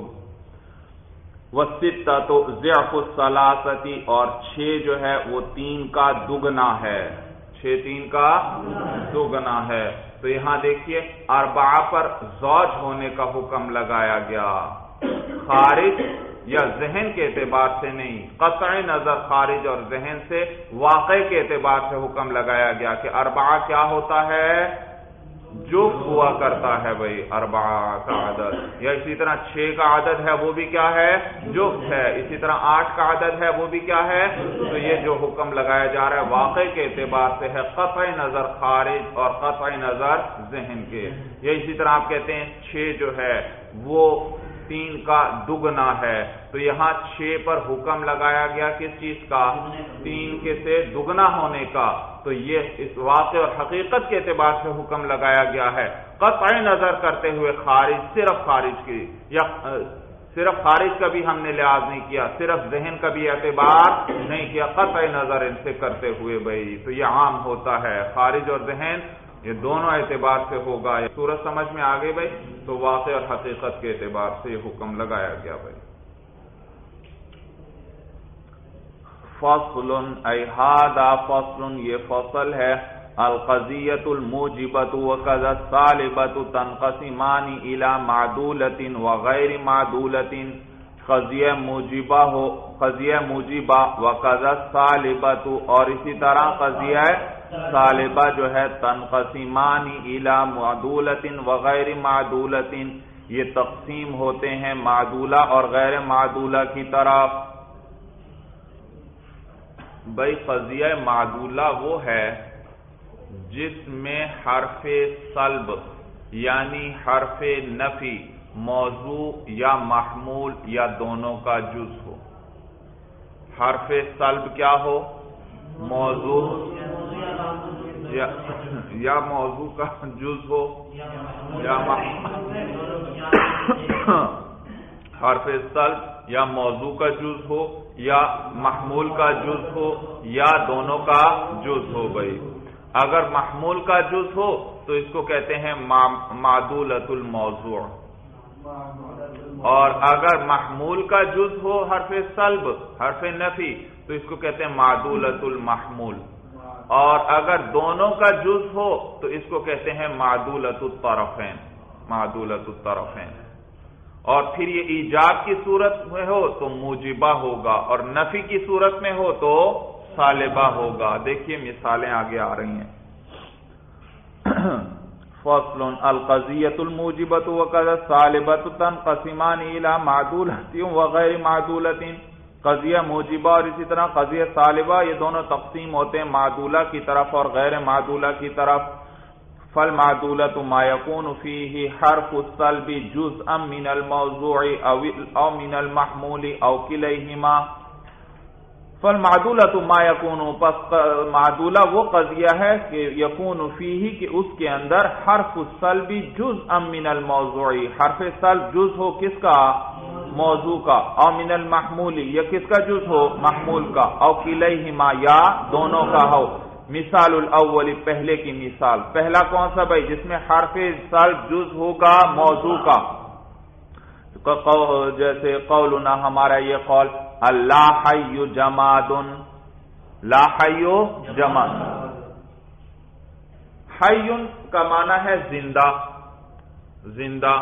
وستہ تو ضعف الثلاثتی، اور چھ جو ہے وہ تین کا دگنا ہے، چھ تین کا دگنا ہے، تو یہاں دیکھیے اربعہ پر زوج ہونے کا حکم لگایا گیا، خارج یا ذہن کے اعتبار سے نہیں، قطع نظر خارج اور ذہن سے واقع کے اعتبار سے حکم لگایا گیا کہ اربعہ کیا ہوتا ہے؟ جفت ہوا کرتا ہے بھائی اربعہ کا عدد، یا اسی طرح چھ کا عدد ہے وہ بھی کیا ہے؟ جفت ہے، اسی طرح آٹھ کا عدد ہے وہ بھی کیا ہے؟ تو یہ جو حکم لگایا جا رہا ہے واقع کے اعتبار سے ہے، قطع نظر خارج اور قطع نظر ذہن کے، یا اسی طرح آپ کہتے ہیں چھ جو ہے وہ تین کا دگنا ہے، تو یہاں چھ پر حکم لگایا گیا کس چیز کا؟ تین کے سے دگنا ہونے کا، تو یہ اس واقع اور حقیقت کے اعتبار سے حکم لگایا گیا ہے، قطع نظر کرتے ہوئے خارج، صرف خارج کی، یا صرف خارج کا بھی ہم نے لحاظ نہیں کیا، صرف ذہن کا بھی اعتبار نہیں کیا، قطع نظر ان سے کرتے ہوئے بھائی، تو یہ عام ہوتا ہے، خارج اور ذہن یہ دونوں اعتبار سے ہوگا، یہ صورت سمجھ میں آ گئی بھائی، تو واقع اور حقیقت کے اعتبار سے یہ حکم لگایا گیا بھائی۔ فصل ای ھذا فصل، یہ فصل ہے، القضیۃ الموجبۃ وکذا السالبۃ تنقسمان الی معدولۃ وغیر معدولۃ، قضیہ موجبہ ہو، قضیہ موجبہ وکذا السالبۃ، اور اسی طرح قضیہ سالبہ جو ہے، تنقسمان الی معدولۃ وغیر معدولۃ، یہ تقسیم ہوتے ہیں معدولہ اور غیر معدولہ کی طرف۔ بھائی قضیہ معدولہ وہ ہے جس میں حرف سلب یعنی حرف نفی موضوع یا محمول یا دونوں کا جز ہو۔ حرف سلب کیا ہو؟ موضوع یا, یا موضوع کا جز ہو یا حرف سلب یا موضوع کا جز ہو یا محمول کا جز ہو یا دونوں کا جز ہو۔ بھائی اگر محمول کا جز ہو تو اس کو کہتے ہیں معدولۃ الموضوع، اور اگر محمول کا جز ہو حرف سلب حرف نفی تو اس کو کہتے ہیں معدولۃ المحمول، اور اگر دونوں کا جز ہو تو اس کو کہتے ہیں معدولۃ الطرفین، معدولۃ الطرفین۔ اور پھر یہ ایجاب کی صورت میں ہو تو موجبہ ہوگا، اور نفی کی صورت میں ہو تو سالبہ ہوگا۔ دیکھیے مثالیں آگے آ رہی ہیں۔ فصل القضیۃ الموجبۃ وکذا السالبۃ تنقسمان الی معدولۃ وغیر معدولۃ، قضیہ موجبہ اور اسی طرح قضیہ سالبہ یہ دونوں تقسیم ہوتے ہیں معدولہ کی طرف اور غیر معدولہ کی طرف۔ فالمعدولۃ ما یکون فیہ حرف السلب جزءا من الموضوع او من المحمول او کلیہما۔ فالمعدولۃ ما یکون، پس معدولہ وہ قضیہ ہے کہ یکون فیہ کہ اس کے اندر حرف السلب جزءا من الموضوع، حرف سلب جز ہو کس کا؟ موضوع کا، او من المحمول یا کس کا جز ہو؟ محمول کا، او کلیہما یا دونوں کا ہو۔ مثال الاول، پہلے کی مثال، پہلا کون سا بھائی؟ جس میں حرف سلب جز ہوگا موضوع کا، جیسے قولنا ہمارا یہ قول اللہ حی جماد، لا حی جماد، حی کا معنی ہے زندہ، زندہ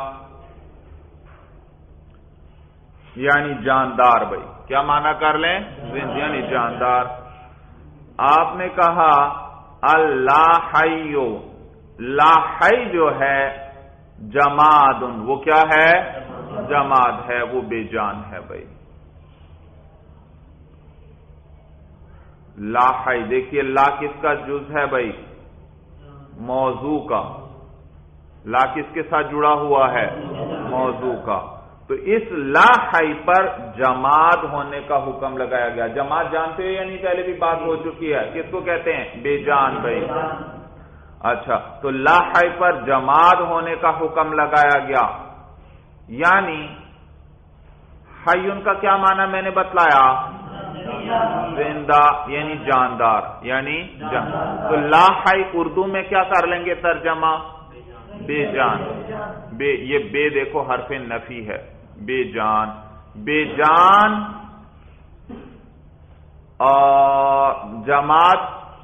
یعنی جاندار۔ بھائی کیا معنی کر لیں؟ زندہ یعنی جاندار۔ آپ نے کہا اللہ حی، لا حی جو ہے جماد، وہ کیا ہے؟ جماد ہے، وہ بے جان ہے۔ بھائی لا حی، دیکھیے لا کس کا جز ہے بھائی؟ موضوع کا. لا کس کے ساتھ جڑا ہوا ہے؟ موضوع کا. تو اس لا حی پر جماد ہونے کا حکم لگایا گیا. جماد جانتے ہو یا نہیں؟ پہلے بھی بات ہو چکی ہے. کس کو کہتے ہیں؟ بے جان بھائی. اچھا، تو لا حی پر جماد ہونے کا حکم لگایا گیا. یعنی حیون کا کیا معنی میں نے بتلایا؟ زندہ یعنی جاندار، یعنی جان. تو لا حی اردو میں کیا کر لیں گے ترجمہ؟ بے جان. بے، یہ بے دیکھو حرف نفی ہے. بے جان، بے جان. اور جماد،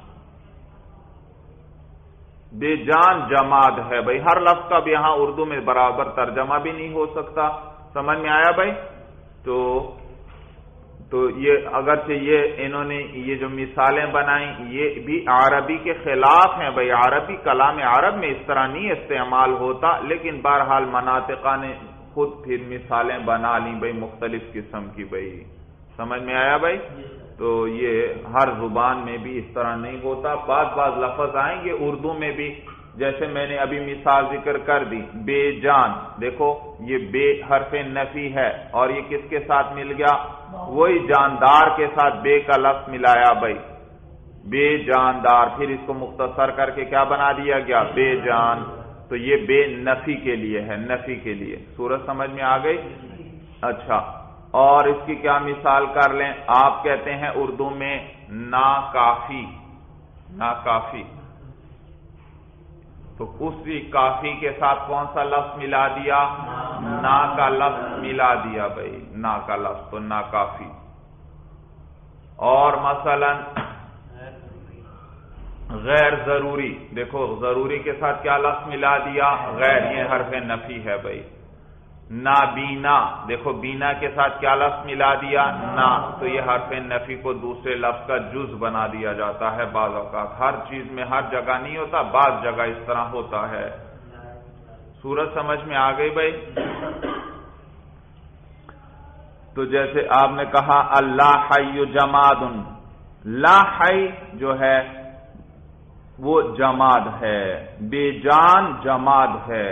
بے جان جماد ہے بھائی. ہر لفظ کا بھی یہاں اردو میں برابر ترجمہ بھی نہیں ہو سکتا. سمجھ میں آیا بھائی؟ تو تو یہ اگرچہ یہ انہوں نے یہ جو مثالیں بنائیں یہ بھی عربی کے خلاف ہیں بھائی. عربی کلام عرب میں اس طرح نہیں استعمال ہوتا، لیکن بہرحال مناطقہ نے خود پھر مثالیں بنا لیں بھائی مختلف قسم کی بھائی. سمجھ میں آیا بھائی؟ تو یہ ہر زبان میں بھی اس طرح نہیں ہوتا. بعض بعض لفظ آئیں گے اردو میں بھی، جیسے میں نے ابھی مثال ذکر کر دی بے جان. دیکھو یہ بے حرف نفی ہے اور یہ کس کے ساتھ مل گیا؟ وہی جاندار کے ساتھ بے کا لفظ ملایا بھائی، بے جاندار. پھر اس کو مختصر کر کے کیا بنا دیا گیا؟ بے جان. تو یہ بے نفی کے لیے ہے، نفی کے لیے. صورت سمجھ میں آ گئی؟ اچھا، اور اس کی کیا مثال کر لیں؟ آپ کہتے ہیں اردو میں نا کافی، نا کافی. تو اسی کافی کے ساتھ کون سا لفظ ملا دیا؟ نا کا لفظ ملا دیا بھائی، نا کا لفظ. تو نا کافی. اور مثلا غیر ضروری، دیکھو ضروری کے ساتھ کیا لفظ ملا دیا؟ غیر. یہ حرف نفی ہے بھائی. نابینا، دیکھو بینا کے ساتھ کیا لفظ ملا دیا؟ نا. تو یہ حرف نفی کو دوسرے لفظ کا جز بنا دیا جاتا ہے بعض اوقات. ہر چیز میں ہر جگہ نہیں ہوتا، بعض جگہ اس طرح ہوتا ہے. صورت سمجھ میں آ گئی بھائی؟ تو جیسے آپ نے کہا اللہ حی جماد، لا حی جو ہے وہ جماد ہے، بے جان جماد ہے.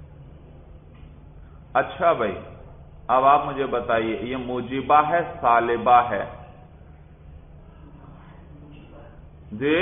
اچھا بھائی، اب آپ مجھے بتائیے یہ موجبہ ہے سالبہ ہے؟ جی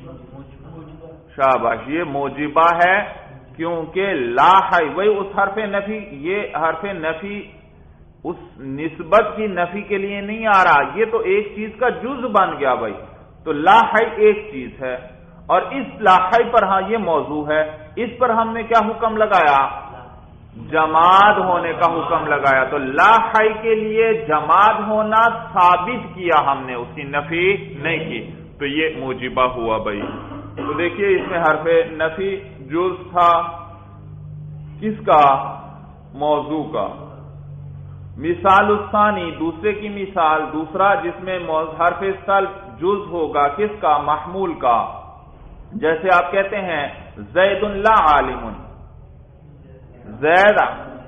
شاباش، یہ موجبہ ہے کیونکہ لا حی وہی اس حرف نفی، یہ حرف نفی اس نسبت کی نفی کے لیے نہیں آ رہا، یہ تو ایک چیز کا جز بن گیا بھائی. تو لا حی ایک چیز ہے اور اس لا حی پر ہاں یہ موضوع ہے، اس پر ہم نے کیا حکم لگایا؟ جماد ہونے کا حکم لگایا. تو لا حی کے لیے جماد ہونا ثابت کیا ہم نے، اس کی نفی نہیں کی. تو یہ موجبہ ہوا بھائی. تو دیکھیے اس میں حرف نفی جز تھا کس کا؟ موضوع کا. مثال الثانی، دوسرے کی مثال، دوسرا جس میں حرف استل جز ہوگا کس کا؟ محمول کا. جیسے آپ کہتے ہیں زید لا عالم، زید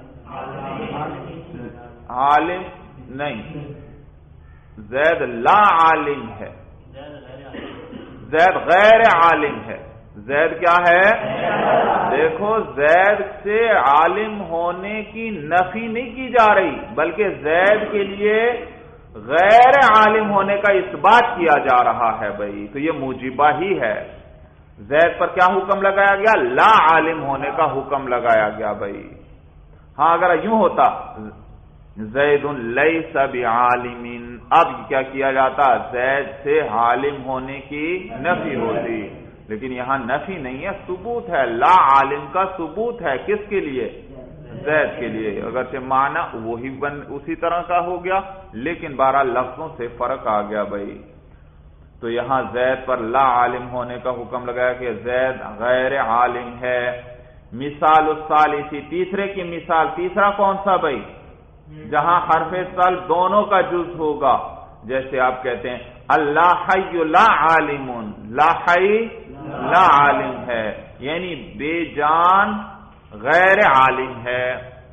عالم نہیں، زید لا عالم ہے، زید غیر عالم ہے. زید کیا ہے؟ دیکھو زید سے عالم ہونے کی نفی نہیں کی جا رہی، بلکہ زید کے لیے غیر عالم ہونے کا اثبات کیا جا رہا ہے بھائی. تو یہ موجبہ ہی ہے. زید پر کیا حکم لگایا گیا؟ لا عالم ہونے کا حکم لگایا گیا بھائی. ہاں اگر یوں ہوتا زید لیس بعالم، اب کیا کیا جاتا؟ زید سے عالم ہونے کی نفی ہوتی، لیکن یہاں نفی نہیں ہے، ثبوت ہے. لا عالم کا ثبوت ہے کس کے لیے؟ زید کے لیے. اگرچہ معنی وہی بن اسی طرح کا ہو گیا، لیکن بارہ لفظوں سے فرق آ گیا بھائی. تو یہاں زید پر لا عالم ہونے کا حکم لگایا کہ زید غیر عالم ہے. مثال الثالثی، تیسرے کی مثال. تیسرا کون سا بھائی؟ جہاں حرف سال دونوں کا جز ہوگا. جیسے آپ کہتے ہیں اللہ حی لا عالم، لا حی لا عالم ہے، یعنی بے جان غیر عالم ہے.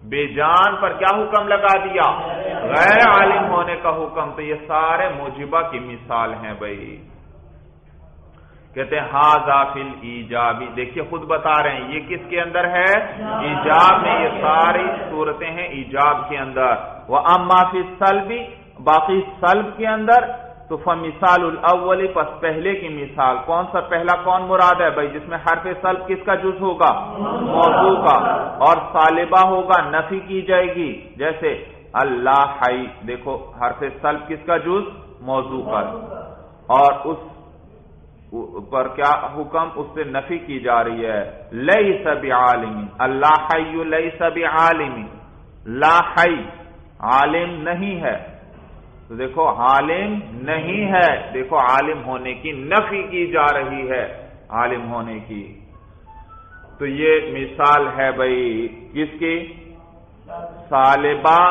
بے جان پر کیا حکم لگا دیا؟ غیر عالم ہونے کا حکم. تو یہ سارے موجبہ کی مثال ہیں بھائی. کہتے ہیں ھذا فی الایجاب، دیکھیے خود بتا رہے ہیں یہ کس کے اندر ہے؟ ایجاب میں. یہ ساری صورتیں ہیں ایجاب کے اندر. واما فی السلب، باقی سلب کے اندر تو فمثال الاول، پس پہلے کی مثال. کون سا پہلا کون مراد ہے بھائی؟ جس میں حرف سلب کس کا جز ہوگا؟ موضوع کا. اور سالبہ ہوگا، نفی کی جائے گی. جیسے اللہ حی، دیکھو حرف سلب کس کا جز؟ موضوع کا. اور اس پر کیا حکم؟ اس سے نفی کی جا رہی ہے. لیس بعالم، اللہ حی لیس بعالم. لا حی عالم نہیں ہے. تو دیکھو عالم نہیں ہے، دیکھو عالم ہونے کی نفی کی جا رہی ہے، عالم ہونے کی. تو یہ مثال ہے بھائی کس کی؟ سالبہ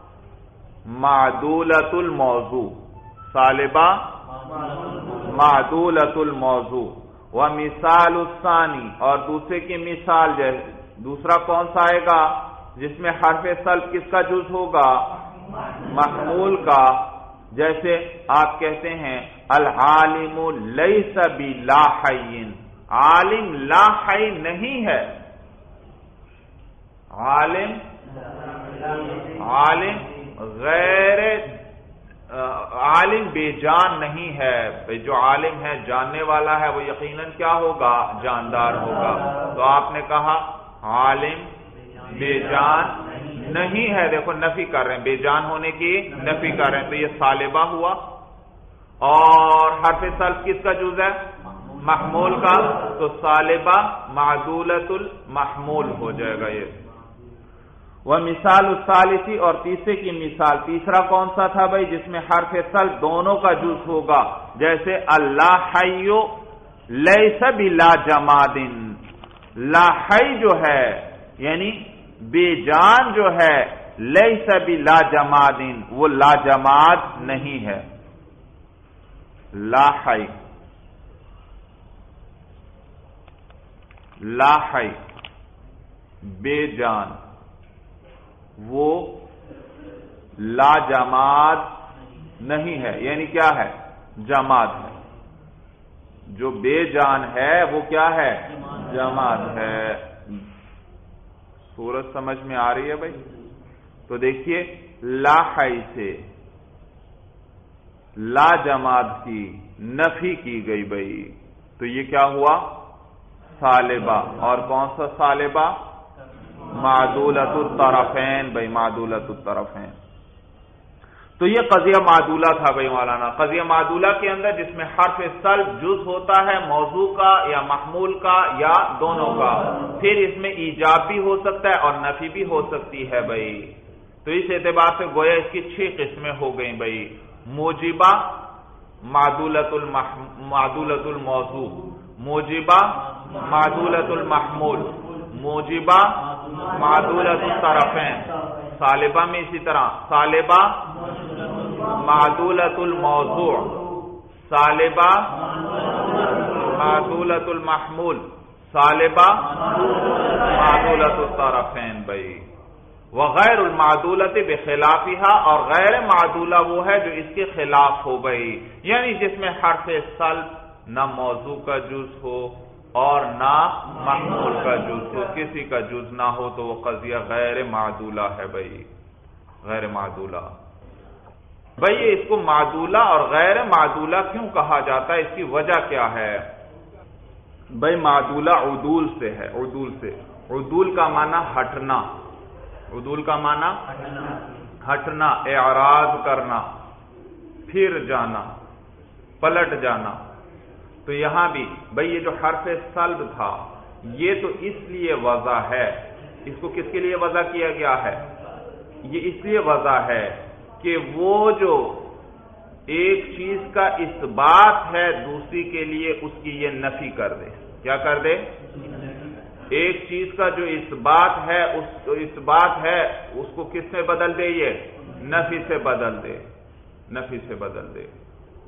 معدولۃ الموضوع. سالبہ معدولۃ الموضوع. ومثال الثانی، اور دوسرے کی مثال جیسے دوسرا کون سا آئے گا جس میں حرف سلب کس کا جز ہوگا؟ محمول کا. جیسے آپ کہتے ہیں العالم لیس بلا حی، عالم لا حی نہیں ہے. عالم عالم غیر عالم بے جان نہیں ہے. جو عالم ہے جاننے والا ہے وہ یقیناً کیا ہوگا؟ جاندار ہوگا. تو آپ نے کہا عالم بے جان نہیں ہے، دیکھو نفی کر رہے ہیں، بے جان ہونے کی نفی کر رہے ہیں. تو یہ سالبہ ہوا. اور حرف سلب کس کا جز ہے؟ محمول کا. تو سالبہ معدولۃ المحمول ہو جائے گا یہ. ومثال الثالثی، اور تیسرے کی مثال. تیسرا کون سا تھا بھائی جس میں حرف سلب دونوں کا جز ہوگا؟ جیسے اللہ حی لیس بلا جماد. لا حی جو ہے یعنی بے جان جو ہے، لیس بلا جماد وہ لا جماد نہیں ہے. لا حی لا حی بے جان وہ لا جماد نہیں ہے، یعنی کیا ہے؟ جماد ہے. جو بے جان ہے وہ کیا ہے؟ جماد ہے. صورت سمجھ میں آ رہی ہے بھائی؟ تو دیکھیے لا حی سے لا جماد کی نفی کی گئی بھائی. تو یہ کیا ہوا؟ سالبہ. اور کون سا سالبہ؟ معدولۃ الطرفین بھائی، معدولۃ الطرفین. تو یہ قضیہ معدولہ تھا بھائی مولانا. قضیہ معدولہ کے اندر جس میں حرف سلب جز ہوتا ہے موضوع کا یا محمول کا یا دونوں کا. پھر اس میں ایجاب بھی ہو سکتا ہے اور نفی بھی ہو سکتی ہے بھائی. تو اس اعتبار سے گویا اس کی چھ قسمیں ہو گئیں بھائی. موجبہ، معدولۃ معدولۃ الموضوع، موجبہ معدولۃ المحمول، موجبہ معدولۃ الطرفین. سالبہ میں اسی طرح سالبہ معدولۃ الموضوع، سالبہ معدولۃ المحمول، سالبہ معدولۃ الطرفین بھائی. وغیر المعدولۃ بخلافہا، اور غیر معدولہ وہ ہے جو اس کے خلاف ہو گئی، یعنی جس میں حرف سلب نہ موضوع کا جز ہو اور نہ محمول کا جز ہو، کسی کا جز نہ ہو تو وہ قضیہ غیر معدولہ ہے بھائی. غیر معدولہ بھائی اس کو معدولہ اور غیر معدولہ کیوں کہا جاتا ہے؟ اس کی وجہ کیا ہے بھائی؟ معدولہ عدول سے ہے. عدول سے، عدول کا معنی ہٹنا، عدول کا معنی ہٹنا، اعراض کرنا، پھر جانا، پلٹ جانا. تو یہاں بھی بھئی یہ جو حرف سلب تھا یہ تو اس لیے وضع ہے، اس کو کس کے لیے وضع کیا گیا ہے؟ یہ اس لیے وضع ہے کہ وہ جو ایک چیز کا اثبات ہے دوسری کے لیے اس کی یہ نفی کر دے. کیا کر دے؟ ایک چیز کا جو اثبات ہے اس اثبات ہے اس کو کس سے بدل دے؟ یہ نفی سے بدل دے، نفی سے بدل دے.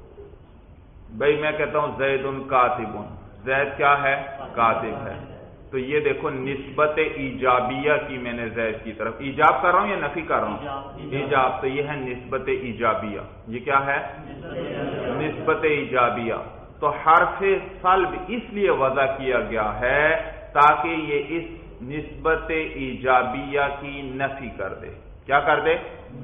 بھائی میں کہتا ہوں زید کاتب، زید کیا ہے؟ کاتب ہے. تو یہ دیکھو نسبت ایجابیہ کی میں نے زید کی طرف ایجاب کر رہا ہوں یا نفی کر رہا ہوں؟ ایجاب. تو یہ ہے نسبت ایجابیہ. یہ کیا ہے؟ نسبت ایجابیہ. تو حرف سلب اس لیے وضع کیا گیا ہے تاکہ یہ اس نسبت ایجابیہ کی نفی کر دے. کیا کر دے؟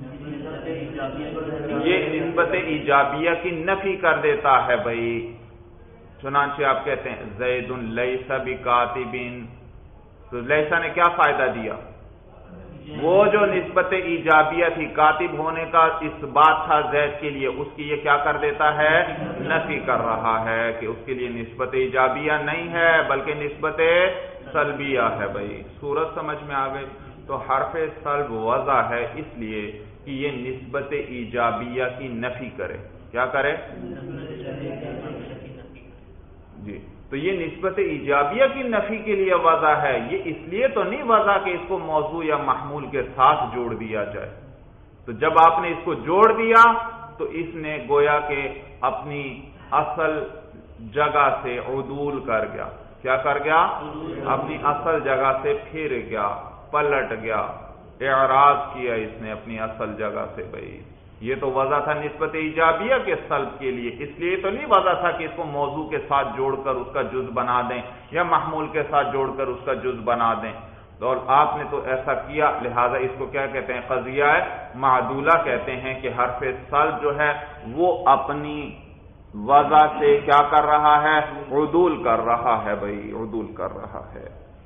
یہ نسبت ایجابیہ کی نفی کر دیتا ہے بھائی. چنانچہ آپ کہتے ہیں زید لیس بکاتب. تو لیسا نے کیا فائدہ دیا؟ وہ جو نسبت ایجابیہ تھی کاتب ہونے کا اس بات تھا زید کے لیے، اس کی یہ کیا کر دیتا ہے؟ نفی کر رہا ہے کہ اس کے لیے نسبت ایجابیہ نہیں ہے بلکہ نسبت سلبیہ ہے. بھائی صورت سمجھ میں آ گئی؟ تو حرف سلب وضع ہے اس لیے کہ یہ نسبت ایجابیہ کی نفی کرے. کیا کرے؟ جی. تو یہ نسبت ایجابیہ کی نفی کے لیے وضع ہے. یہ اس لیے تو نہیں وضع کہ اس کو موضوع یا محمول کے ساتھ جوڑ دیا جائے. تو جب آپ نے اس کو جوڑ دیا تو اس نے گویا کہ اپنی اصل جگہ سے عدول کر گیا. کیا کر گیا؟ اپنی اصل جگہ سے پھر گیا، پلٹ گیا، اعراض کیا اس نے اپنی اصل جگہ سے. بھائی یہ تو وضع تھا نسبت ایجابیہ کے سلب کے لیے، اس لیے تو نہیں وضع تھا کہ اس کو موضوع کے ساتھ جوڑ کر اس کا جز بنا دیں یا محمول کے ساتھ جوڑ کر اس کا جز بنا دیں. اور آپ نے تو ایسا کیا، لہذا اس کو کیا کہتے ہیں؟ قضیہ معدولہ کہتے ہیں کہ حرف سلب جو ہے وہ اپنی وضع سے کیا کر رہا ہے؟ عدول کر رہا ہے. بھائی عدول کر رہا ہے.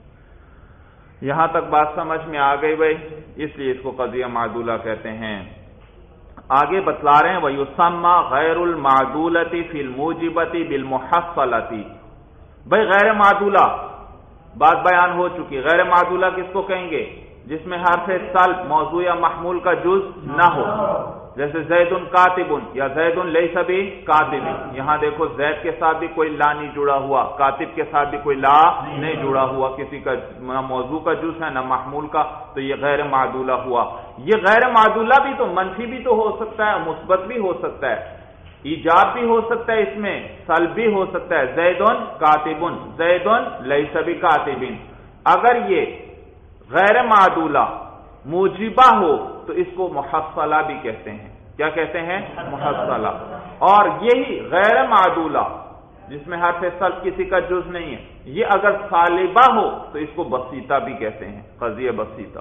یہاں تک بات سمجھ میں آ گئی بھائی؟ اس لیے اس کو قضیہ معدولہ کہتے ہیں. آگے بتلا رہے ہیں وَيُسَمَّى غَيْرُ الْمَعْدُولَةِ فِي الْمُوجِبَةِ بِالْمُحَصَّلَةِ. بھائی غیر معدولہ بات بیان ہو چکی. غیر معدولہ کس کو کہیں گے؟ جس میں حرف سلب موضوع یا محمول کا جز نہ ہو، جیسے زید کاتب یا زید لیس بکاتب. یہاں دیکھو زید کے ساتھ بھی کوئی لا نہیں جڑا ہوا، کاتب کے ساتھ بھی کوئی لا نہیں جڑا ہوا، کسی کا نہ موضوع کا جز ہے نہ محمول کا. تو یہ غیر معدولہ ہوا. یہ غیر معدولہ بھی تو منفی بھی تو ہو سکتا ہے، مثبت بھی ہو سکتا ہے، ایجاب بھی ہو سکتا ہے، اس میں سلب بھی ہو سکتا ہے. زید کاتب، زید لیس بکاتب. اگر یہ غیر معدولہ موجبہ ہو تو اس کو محصلہ بھی کہتے ہیں. کیا کہتے ہیں؟ محصلہ. اور یہی غیر معدولہ جس میں حرف سلب کسی کا جز نہیں ہے، یہ اگر صالبہ ہو تو اس کو بسیطہ بھی کہتے ہیں، قضیہ بسیطہ.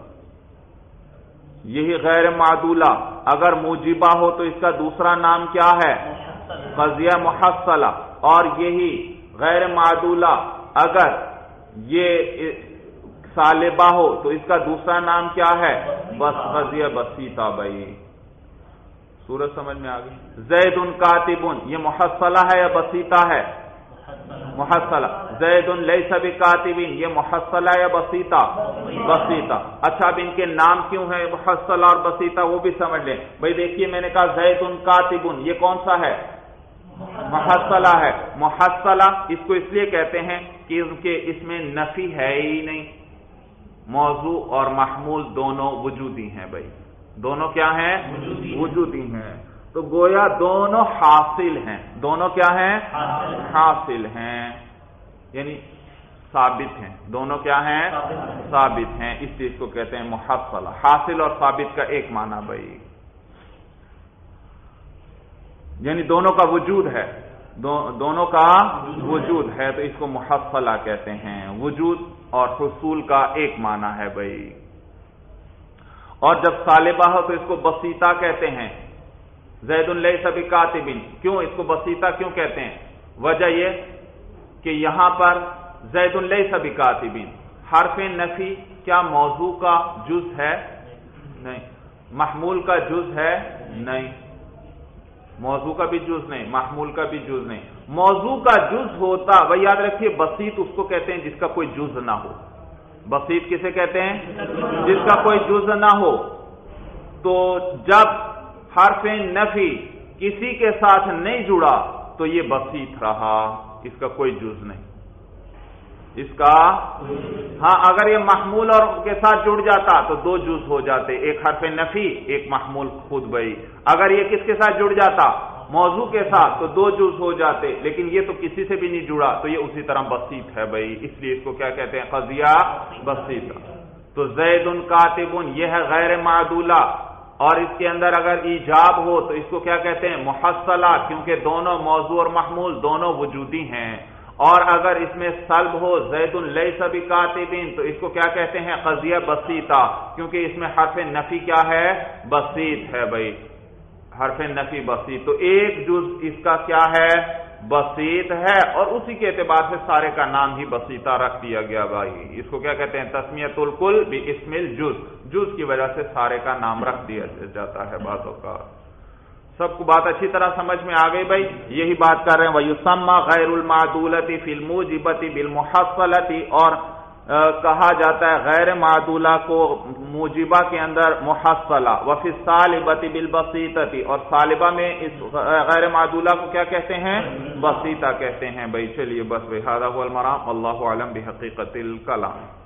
یہی غیر معدولہ اگر موجبہ ہو تو اس کا دوسرا نام کیا ہے؟ قضیہ محصلہ. اور یہی غیر معدولہ اگر یہ صالبہ ہو تو اس کا دوسرا نام کیا ہے؟ بس قضیہ بسیطہ. بھائی سورج سمجھ میں آ گئی؟ زید کاتب یہ محصلہ ہے یا بسیطہ ہے؟ محصلہ. زید لیس بکاتب یہ محصلہ یا بسیطہ؟ بسیطہ. اچھا اب ان کے نام کیوں ہیں محصلہ اور بسیطہ وہ بھی سمجھ لیں. بھائی دیکھیے میں نے کہا زید کاتب، یہ کون سا ہے؟ محصلہ ہے. محصلہ اس کو اس لیے کہتے ہیں کہ اس میں نفی ہے ہی نہیں، موضوع اور محمول دونوں وجودی ہیں. بھائی دونوں کیا ہیں؟ وجودی ہیں. تو گویا دونوں حاصل ہیں. دونوں کیا ہیں؟ حاصل ہیں، یعنی ثابت ہیں. دونوں کیا ہیں؟ ثابت ہیں. اس چیز کو کہتے ہیں محصلہ. حاصل اور ثابت کا ایک معنی بھائی، یعنی دونوں کا وجود ہے، دو دونوں کا وجود ہے تو اس کو محصلہ کہتے ہیں. وجود اور حصول کا ایک معنی ہے بھائی. اور جب صالبہ ہو تو اس کو بسیطہ کہتے ہیں. زید لیس بکاتب، کیوں اس کو بسیطہ کیوں کہتے ہیں؟ وجہ یہ کہ یہاں پر زید لیس بکاتب حرف نفی کیا موضوع کا جز ہے؟ نہیں. محمول کا جز ہے؟ نہیں. موضوع کا بھی جز نہیں، محمول کا بھی جز نہیں. موضوع کا جز ہوتا، وہ یاد رکھیے بسیط اس کو کہتے ہیں جس کا کوئی جز نہ ہو. بسیط کسے کہتے ہیں؟ جس کا کوئی جز نہ ہو. تو جب حرف نفی کسی کے ساتھ نہیں جڑا تو یہ بسیط رہا، اس کا کوئی جز نہیں. اس کا ہاں اگر یہ محمول اور کے ساتھ جڑ جاتا تو دو جز ہو جاتے، ایک حرف نفی ایک محمول خود. بھائی اگر یہ کس کے ساتھ جڑ جاتا؟ موضوع کے ساتھ تو دو جز ہو جاتے، لیکن یہ تو کسی سے بھی نہیں جڑا، تو یہ اسی طرح بسیط ہے بھائی، اس لیے اس کو کیا کہتے ہیں؟ قضیہ بسیطہ۔ تو زید کاتب یہ ہے غیر معدولہ، اور اس کے اندر اگر ایجاب ہو تو اس کو کیا کہتے ہیں؟ محصلہ، کیونکہ دونوں موضوع اور محمول دونوں وجودی ہیں۔ اور اگر اس میں سلب ہو زید لیس بکاتب تو اس کو کیا کہتے ہیں؟ قضیہ بسیطہ، کیونکہ اس میں حرف نفی کیا ہے؟ بسیط ہے بھائی، حرف نفی بسیط، تو ایک جز اس کا کیا ہے؟ بسیط ہے، اور اسی کے اعتبار سے سارے کا نام ہی بسیطہ رکھ دیا گیا بھائی۔ اس کو کیا کہتے ہیں؟ تسمیۃ الکل باسم الجز، جز کی وجہ سے سارے کا نام رکھ دیا جاتا ہے بعض اوقات۔ سب کو بات اچھی طرح سمجھ میں آ گئی بھائی؟ یہی بات کر رہے ہیں وَيُسَمَّى غَيْرُ الْمَعْدُولَةِ فِي الْمُوجِبَةِ بِالْمُحَصَّلَةِ، اور کہا جاتا ہے غیر معدولہ کو موجبہ کے اندر محصلہ، وفی الصالبۃ بالبسیطۃ، اور صالبہ میں اس غیر معدولہ کو کیا کہتے ہیں؟ بسیطہ کہتے ہیں بھائی۔ چلیے بس بھائی، ھذا هو المرام، واللہ اعلم بحقیقت الکلام۔